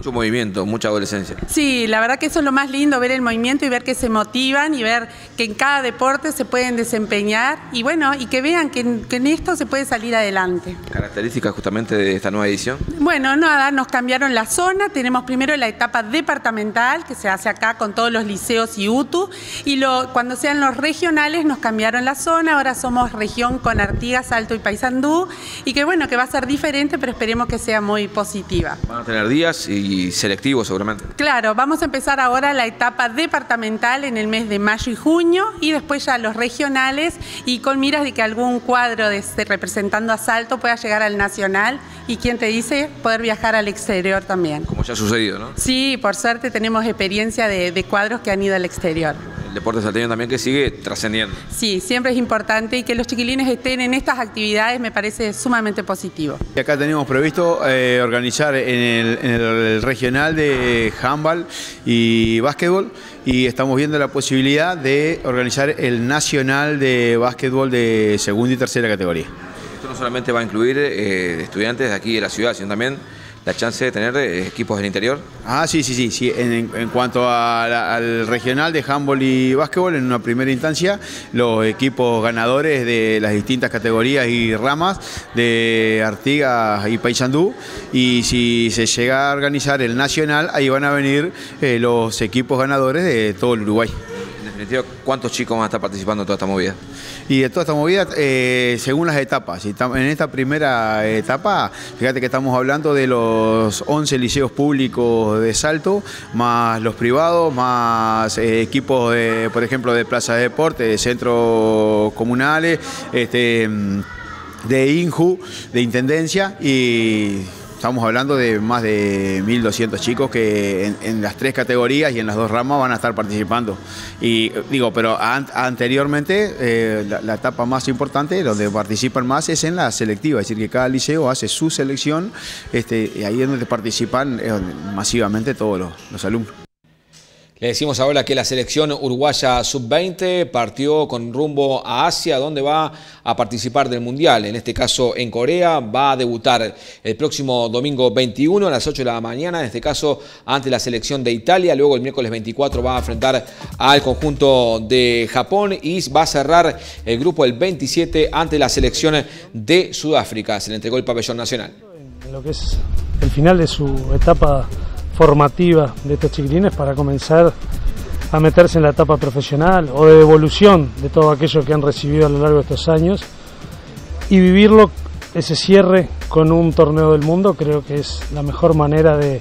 Speaker 1: Mucho movimiento, mucha adolescencia.
Speaker 3: Sí, la verdad que eso es lo más lindo, ver el movimiento y ver que se motivan y ver que en cada deporte se pueden desempeñar y bueno, y que vean que en, que en esto se puede salir adelante.
Speaker 1: ¿Características justamente de esta nueva edición?
Speaker 3: Bueno, nada, nos cambiaron la zona, tenemos primero la etapa departamental que se hace acá con todos los liceos y U T U y lo, cuando sean los regionales nos cambiaron la zona, ahora somos región con Artigas, Salto y Paysandú y que bueno, que va a ser diferente, pero esperemos que sea muy positiva.
Speaker 1: Van a tener días y selectivos seguramente.
Speaker 3: Claro, vamos a empezar ahora la etapa departamental en el mes de mayo y junio y después ya los regionales y con miras de que algún cuadro de, de representando a Salto pueda llegar al nacional y quien te dice poder viajar al exterior también.
Speaker 1: Como ya ha sucedido, ¿no?
Speaker 3: Sí, por suerte tenemos experiencia de, de cuadros que han ido al exterior.
Speaker 1: El deporte salteño también que sigue trascendiendo.
Speaker 3: Sí, siempre es importante y que los chiquilines estén en estas actividades me parece sumamente positivo.
Speaker 4: Y acá tenemos previsto eh, organizar en el, en el regional de handball y básquetbol y estamos viendo la posibilidad de organizar el nacional de básquetbol de segunda y tercera categoría.
Speaker 1: Esto no solamente va a incluir eh, estudiantes de aquí de la ciudad, sino también la chance de tener eh, equipos del interior.
Speaker 4: Ah, sí, sí, sí. sí. En, en cuanto a la, al regional de handball y básquetbol, en una primera instancia, los equipos ganadores de las distintas categorías y ramas de Artigas y Paysandú. Y si se llega a organizar el nacional, ahí van a venir eh, los equipos ganadores de todo el Uruguay.
Speaker 1: En definitiva, ¿cuántos chicos van a estar participando en toda esta movida?
Speaker 4: Y de toda esta movida, eh, según las etapas. En esta primera etapa, fíjate que estamos hablando de los once liceos públicos de Salto, más los privados, más eh, equipos, de, por ejemplo, de Plaza de Deporte, de centros comunales, este, de INJU, de Intendencia y... Estamos hablando de más de mil doscientos chicos que en, en las tres categorías y en las dos ramas van a estar participando. Y digo, pero an, anteriormente eh, la, la etapa más importante, donde participan más, es en la selectiva, es decir, que cada liceo hace su selección, este, y ahí es donde participan eh, masivamente todos los, los alumnos.
Speaker 1: Le decimos ahora que la selección uruguaya sub veinte partió con rumbo a Asia, donde va a participar del Mundial. En este caso en Corea, va a debutar el próximo domingo veintiuno a las ocho de la mañana, en este caso ante la selección de Italia. Luego el miércoles veinticuatro va a enfrentar al conjunto de Japón y va a cerrar el grupo el veintisiete ante la selección de Sudáfrica. Se le entregó el pabellón nacional.
Speaker 5: En lo que es el final de su etapa formativa de estos chiquilines para comenzar a meterse en la etapa profesional o de evolución de todo aquello que han recibido a lo largo de estos años y vivirlo, ese cierre con un torneo del mundo, creo que es la mejor manera de,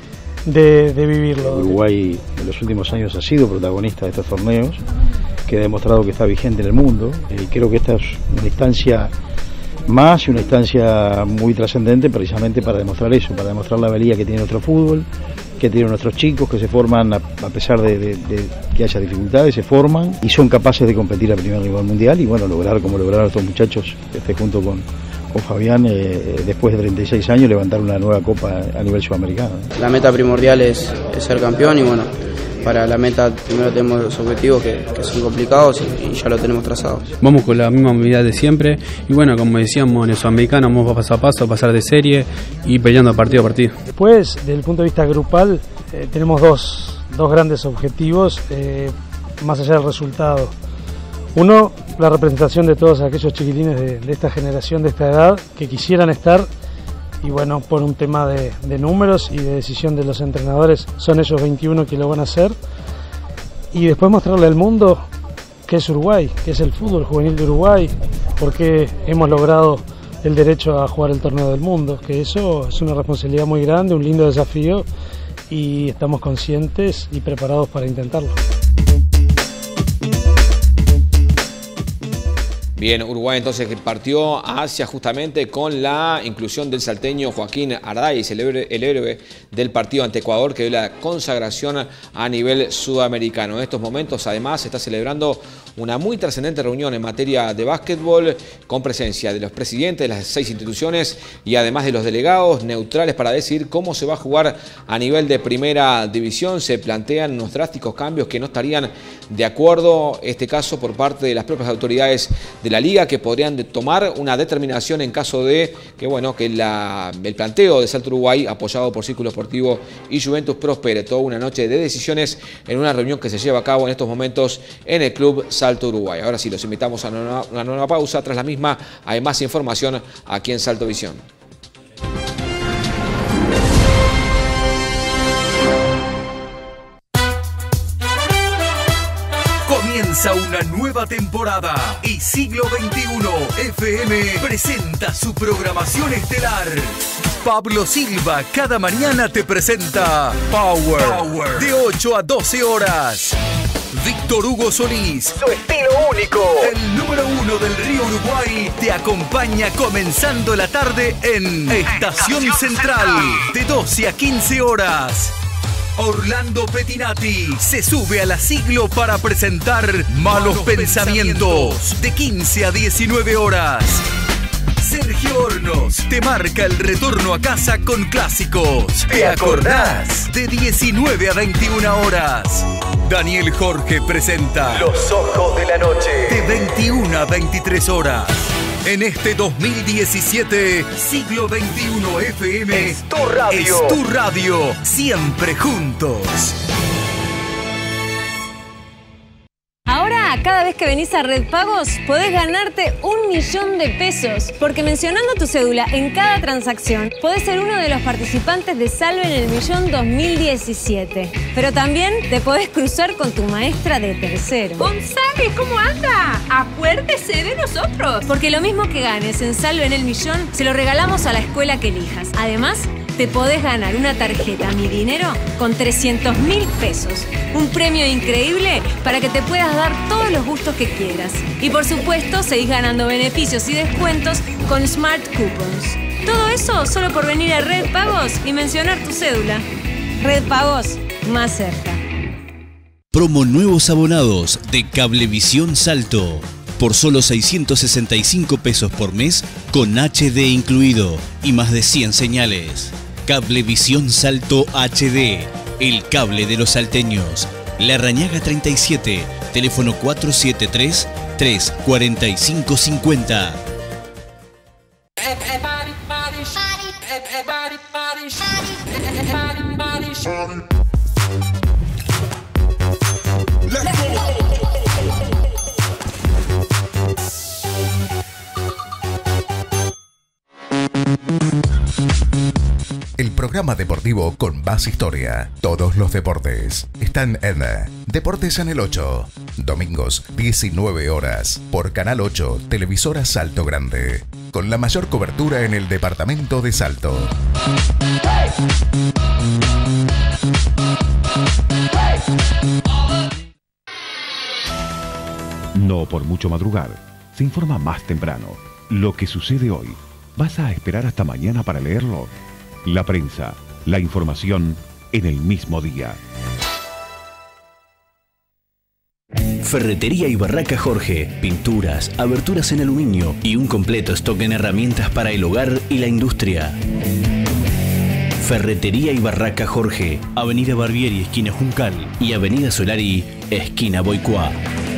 Speaker 5: de, de vivirlo.
Speaker 6: Uruguay en los últimos años ha sido protagonista de estos torneos, que ha demostrado que está vigente en el mundo y creo que esta es una instancia más y una instancia muy trascendente precisamente para demostrar eso, para demostrar la valía que tiene nuestro fútbol, que tienen nuestros chicos, que se forman a, a pesar de, de, de que haya dificultades, se forman y son capaces de competir a primer nivel mundial y bueno, lograr como lograron estos muchachos este, junto con, con Fabián, eh, después de treinta y seis años, levantar una nueva copa a nivel sudamericano.
Speaker 7: La meta primordial es, es ser campeón y bueno, para la meta primero tenemos los objetivos que, que son complicados y, y ya lo tenemos trazados.
Speaker 8: Vamos con la misma movilidad de siempre y bueno, como decíamos en el sudamericano, vamos paso a paso, a pasar de serie y peleando partido a partido.
Speaker 5: Después, desde el punto de vista grupal, eh, tenemos dos, dos grandes objetivos, eh, más allá del resultado. Uno, la representación de todos aquellos chiquilines de, de esta generación, de esta edad, que quisieran estar. Y bueno, por un tema de, de números y de decisión de los entrenadores, son ellos veintiuno que lo van a hacer. Y después mostrarle al mundo qué es Uruguay, qué es el fútbol juvenil de Uruguay, porque hemos logrado el derecho a jugar el torneo del mundo, que eso es una responsabilidad muy grande, un lindo desafío y estamos conscientes y preparados para intentarlo.
Speaker 1: Bien, Uruguay entonces que partió a Asia justamente con la inclusión del salteño Joaquín Ardáiz, el héroe, el héroe del partido ante Ecuador, que dio la consagración a nivel sudamericano. En estos momentos además se está celebrando una muy trascendente reunión en materia de básquetbol con presencia de los presidentes de las seis instituciones y además de los delegados neutrales para decidir cómo se va a jugar a nivel de primera división. Se plantean unos drásticos cambios que no estarían de acuerdo, este caso por parte de las propias autoridades de la liga que podrían de tomar una determinación en caso de que, bueno, que la, el planteo de Salto Uruguay, apoyado por Círculo Sportivo y Juventus, prospere. Toda una noche de decisiones en una reunión que se lleva a cabo en estos momentos en el Club Salto Uruguay. Ahora sí, los invitamos a una nueva, una nueva pausa. Tras la misma hay más información aquí en Salto Visión.
Speaker 12: Comienza una nueva temporada y Siglo veintiuno F M presenta su programación estelar. Pablo Silva cada mañana te presenta Power, Power. de ocho a doce horas. Víctor Hugo Solís,
Speaker 21: su estilo único,
Speaker 12: el número uno del Río Uruguay, te acompaña comenzando la tarde en Estación, Estación Central, Central, de doce a quince horas. Orlando Pettinati se sube a la Siglo para presentar Malos, Malos Pensamientos, Pensamientos, de quince a diecinueve horas. Sergio Hornos te marca el retorno a casa con clásicos. ¿Te acordás? De diecinueve a veintiuna horas. Daniel Jorge presenta
Speaker 21: Los Ojos de la Noche,
Speaker 12: de veintiuna a veintitrés horas. En este dos mil diecisiete, Siglo veintiuno F M
Speaker 21: es tu radio.
Speaker 12: Es tu radio, siempre juntos.
Speaker 9: Ahora, cada vez que venís a Red Pagos, podés ganarte un millón de pesos. Porque mencionando tu cédula en cada transacción, podés ser uno de los participantes de Salve en el Millón dos mil diecisiete. Pero también te podés cruzar con tu maestra de tercero.
Speaker 10: González, ¿cómo anda? Acuérdese de nosotros.
Speaker 9: Porque lo mismo que ganes en Salve en el Millón, se lo regalamos a la escuela que elijas. Además, te podés ganar una tarjeta Mi Dinero con trescientos mil pesos. Un premio increíble para que te puedas dar todos los gustos que quieras. Y por supuesto, seguís ganando beneficios y descuentos con Smart Coupons. Todo eso solo por venir a Red Pagos y mencionar tu cédula. Red Pagos, más cerca.
Speaker 14: Promo nuevos abonados de Cablevisión Salto. Por solo seiscientos sesenta y cinco pesos por mes, con H D incluido y más de cien señales. Cablevisión Salto H D, el cable de los salteños. Larrañaga treinta y siete, teléfono cuatro siete tres, tres cuatro cinco cinco cero.
Speaker 16: El programa deportivo con más historia. Todos los deportes están en Deportes en el ocho. Domingos, diecinueve horas. Por Canal ocho, Televisora Salto Grande. Con la mayor cobertura en el departamento de Salto.
Speaker 11: No por mucho madrugar. Se informa más temprano. Lo que sucede hoy. ¿Vas a esperar hasta mañana para leerlo? La prensa, la información en el mismo día.
Speaker 14: Ferretería y Barraca Jorge, pinturas, aberturas en aluminio y un completo stock en herramientas para el hogar y la industria. Ferretería y Barraca Jorge, Avenida Barbieri, esquina Juncal, y Avenida Solari, esquina Boicuá.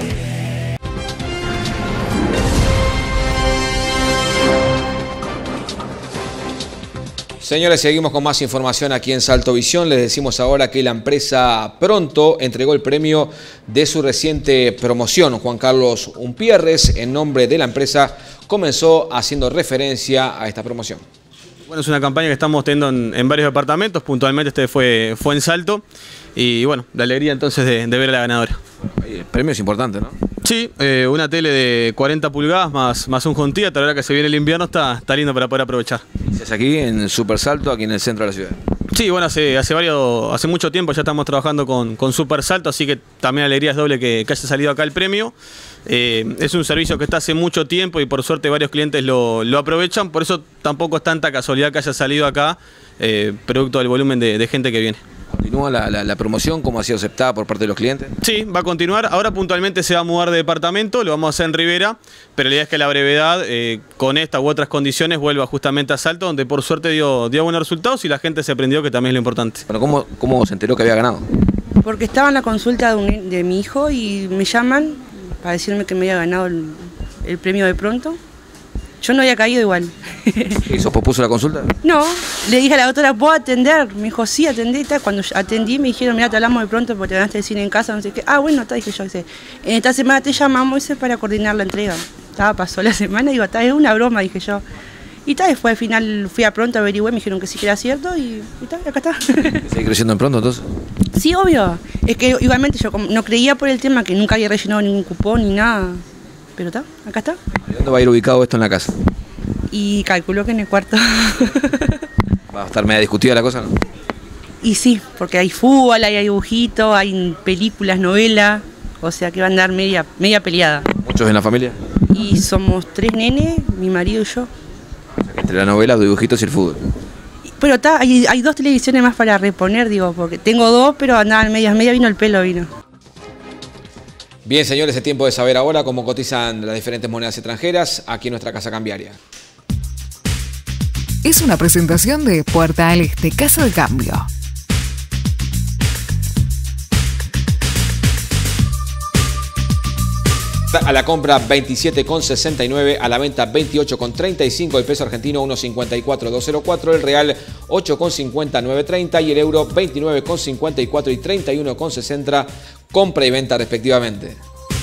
Speaker 1: Señores, seguimos con más información aquí en Salto Visión. Les decimos ahora que la empresa Pronto entregó el premio de su reciente promoción. Juan Carlos Umpierres, en nombre de la empresa, comenzó haciendo referencia a esta promoción.
Speaker 13: Bueno, es una campaña que estamos teniendo en, en varios departamentos. Puntualmente este fue, fue en Salto. Y bueno, la alegría entonces de, de ver a la ganadora.
Speaker 1: El premio es importante, ¿no?
Speaker 13: Sí, eh, una tele de cuarenta pulgadas más, más un home theater. Ahora que se viene el invierno está, está lindo para poder aprovechar.
Speaker 1: ¿Es aquí en Super Salto, aquí en el centro de la ciudad?
Speaker 13: Sí, bueno, hace, hace, varios, hace mucho tiempo ya estamos trabajando con, con Super Salto, así que también la alegría es doble que, que haya salido acá el premio. Eh, es un servicio que está hace mucho tiempo y por suerte varios clientes lo, lo aprovechan, por eso tampoco es tanta casualidad que haya salido acá, eh, producto del volumen de, de gente que viene.
Speaker 1: ¿Continúa la, la, la promoción? ¿Cómo ha sido aceptada por parte de los clientes?
Speaker 13: Sí, va a continuar. Ahora puntualmente se va a mudar de departamento, lo vamos a hacer en Rivera, pero la idea es que la brevedad, eh, con esta u otras condiciones, vuelva justamente a Salto, donde por suerte dio, dio buenos resultados y la gente se prendió, que también es lo importante.
Speaker 1: Bueno, ¿cómo, cómo se enteró que había ganado?
Speaker 17: Porque estaba en la consulta de, un, de mi hijo y me llaman para decirme que me había ganado el,
Speaker 15: el premio de pronto. Yo no había caído igual.
Speaker 1: ¿Y sos pospuso la consulta?
Speaker 15: No, le dije a la doctora, ¿puedo atender? Me dijo, sí, atendí y tal. Cuando atendí me dijeron, mira, te hablamos de pronto porque te ganaste el cine en casa, no sé qué. Ah, bueno, está, dije yo, dice, en esta semana te llamamos ese para coordinar la entrega. Estaba, pasó la semana y digo, está, es una broma, dije yo. Y tal, después al final fui a pronto, averigüé, me dijeron que sí que era cierto y, y tal, acá está.
Speaker 1: ¿Sigue creciendo en pronto entonces?
Speaker 15: Sí, obvio. Es que igualmente yo como no creía por el tema que nunca había rellenado ningún cupón ni nada. Pero está, acá está.
Speaker 1: ¿Y dónde va a ir ubicado esto en la casa?
Speaker 15: Y calculo que en el cuarto.
Speaker 1: ¿Va a estar media discutida la cosa, no?
Speaker 15: Y sí, porque hay fútbol, hay dibujitos, hay películas, novelas, o sea que va a andar media, media peleada.
Speaker 1: ¿Muchos en la familia?
Speaker 15: Y somos tres nenes, mi marido y yo.
Speaker 1: Entre la novela, los dibujitos y el fútbol.
Speaker 15: Pero está, hay, hay dos televisiones más para reponer, digo, porque tengo dos, pero andaban medias, media vino el pelo, vino.
Speaker 1: Bien, señores, es tiempo de saber ahora cómo cotizan las diferentes monedas extranjeras aquí en nuestra casa cambiaria.
Speaker 17: Es una presentación de Puerta al Este, Casa de Cambio.
Speaker 1: A la compra veintisiete con sesenta y nueve, a la venta veintiocho con treinta y cinco, el peso argentino uno cincuenta y cuatro doscientos cuatro, el real ocho con cincuenta nueve treinta y el euro veintinueve con cincuenta y cuatro y treinta y uno con sesenta, compra y venta respectivamente.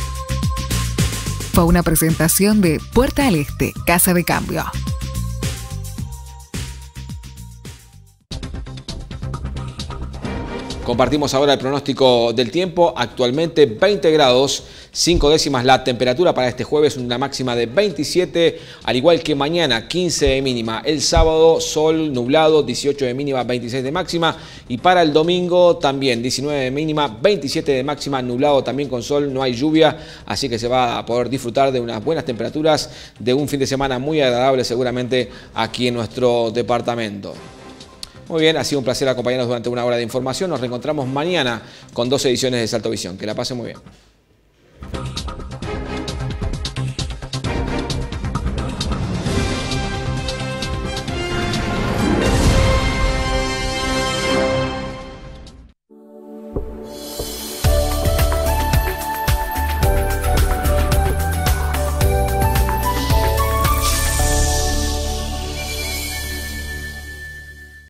Speaker 17: Fue una presentación de Puerta al Este, Casa de Cambio.
Speaker 1: Compartimos ahora el pronóstico del tiempo. Actualmente veinte grados, cinco décimas la temperatura para este jueves, una máxima de veintisiete, al igual que mañana, quince de mínima. El sábado, sol nublado, dieciocho de mínima, veintiséis de máxima. Y para el domingo también, diecinueve de mínima, veintisiete de máxima, nublado también con sol, no hay lluvia. Así que se va a poder disfrutar de unas buenas temperaturas, de un fin de semana muy agradable seguramente aquí en nuestro departamento. Muy bien, ha sido un placer acompañarnos durante una hora de información. Nos reencontramos mañana con dos ediciones de Salto Visión. Que la pasen muy bien.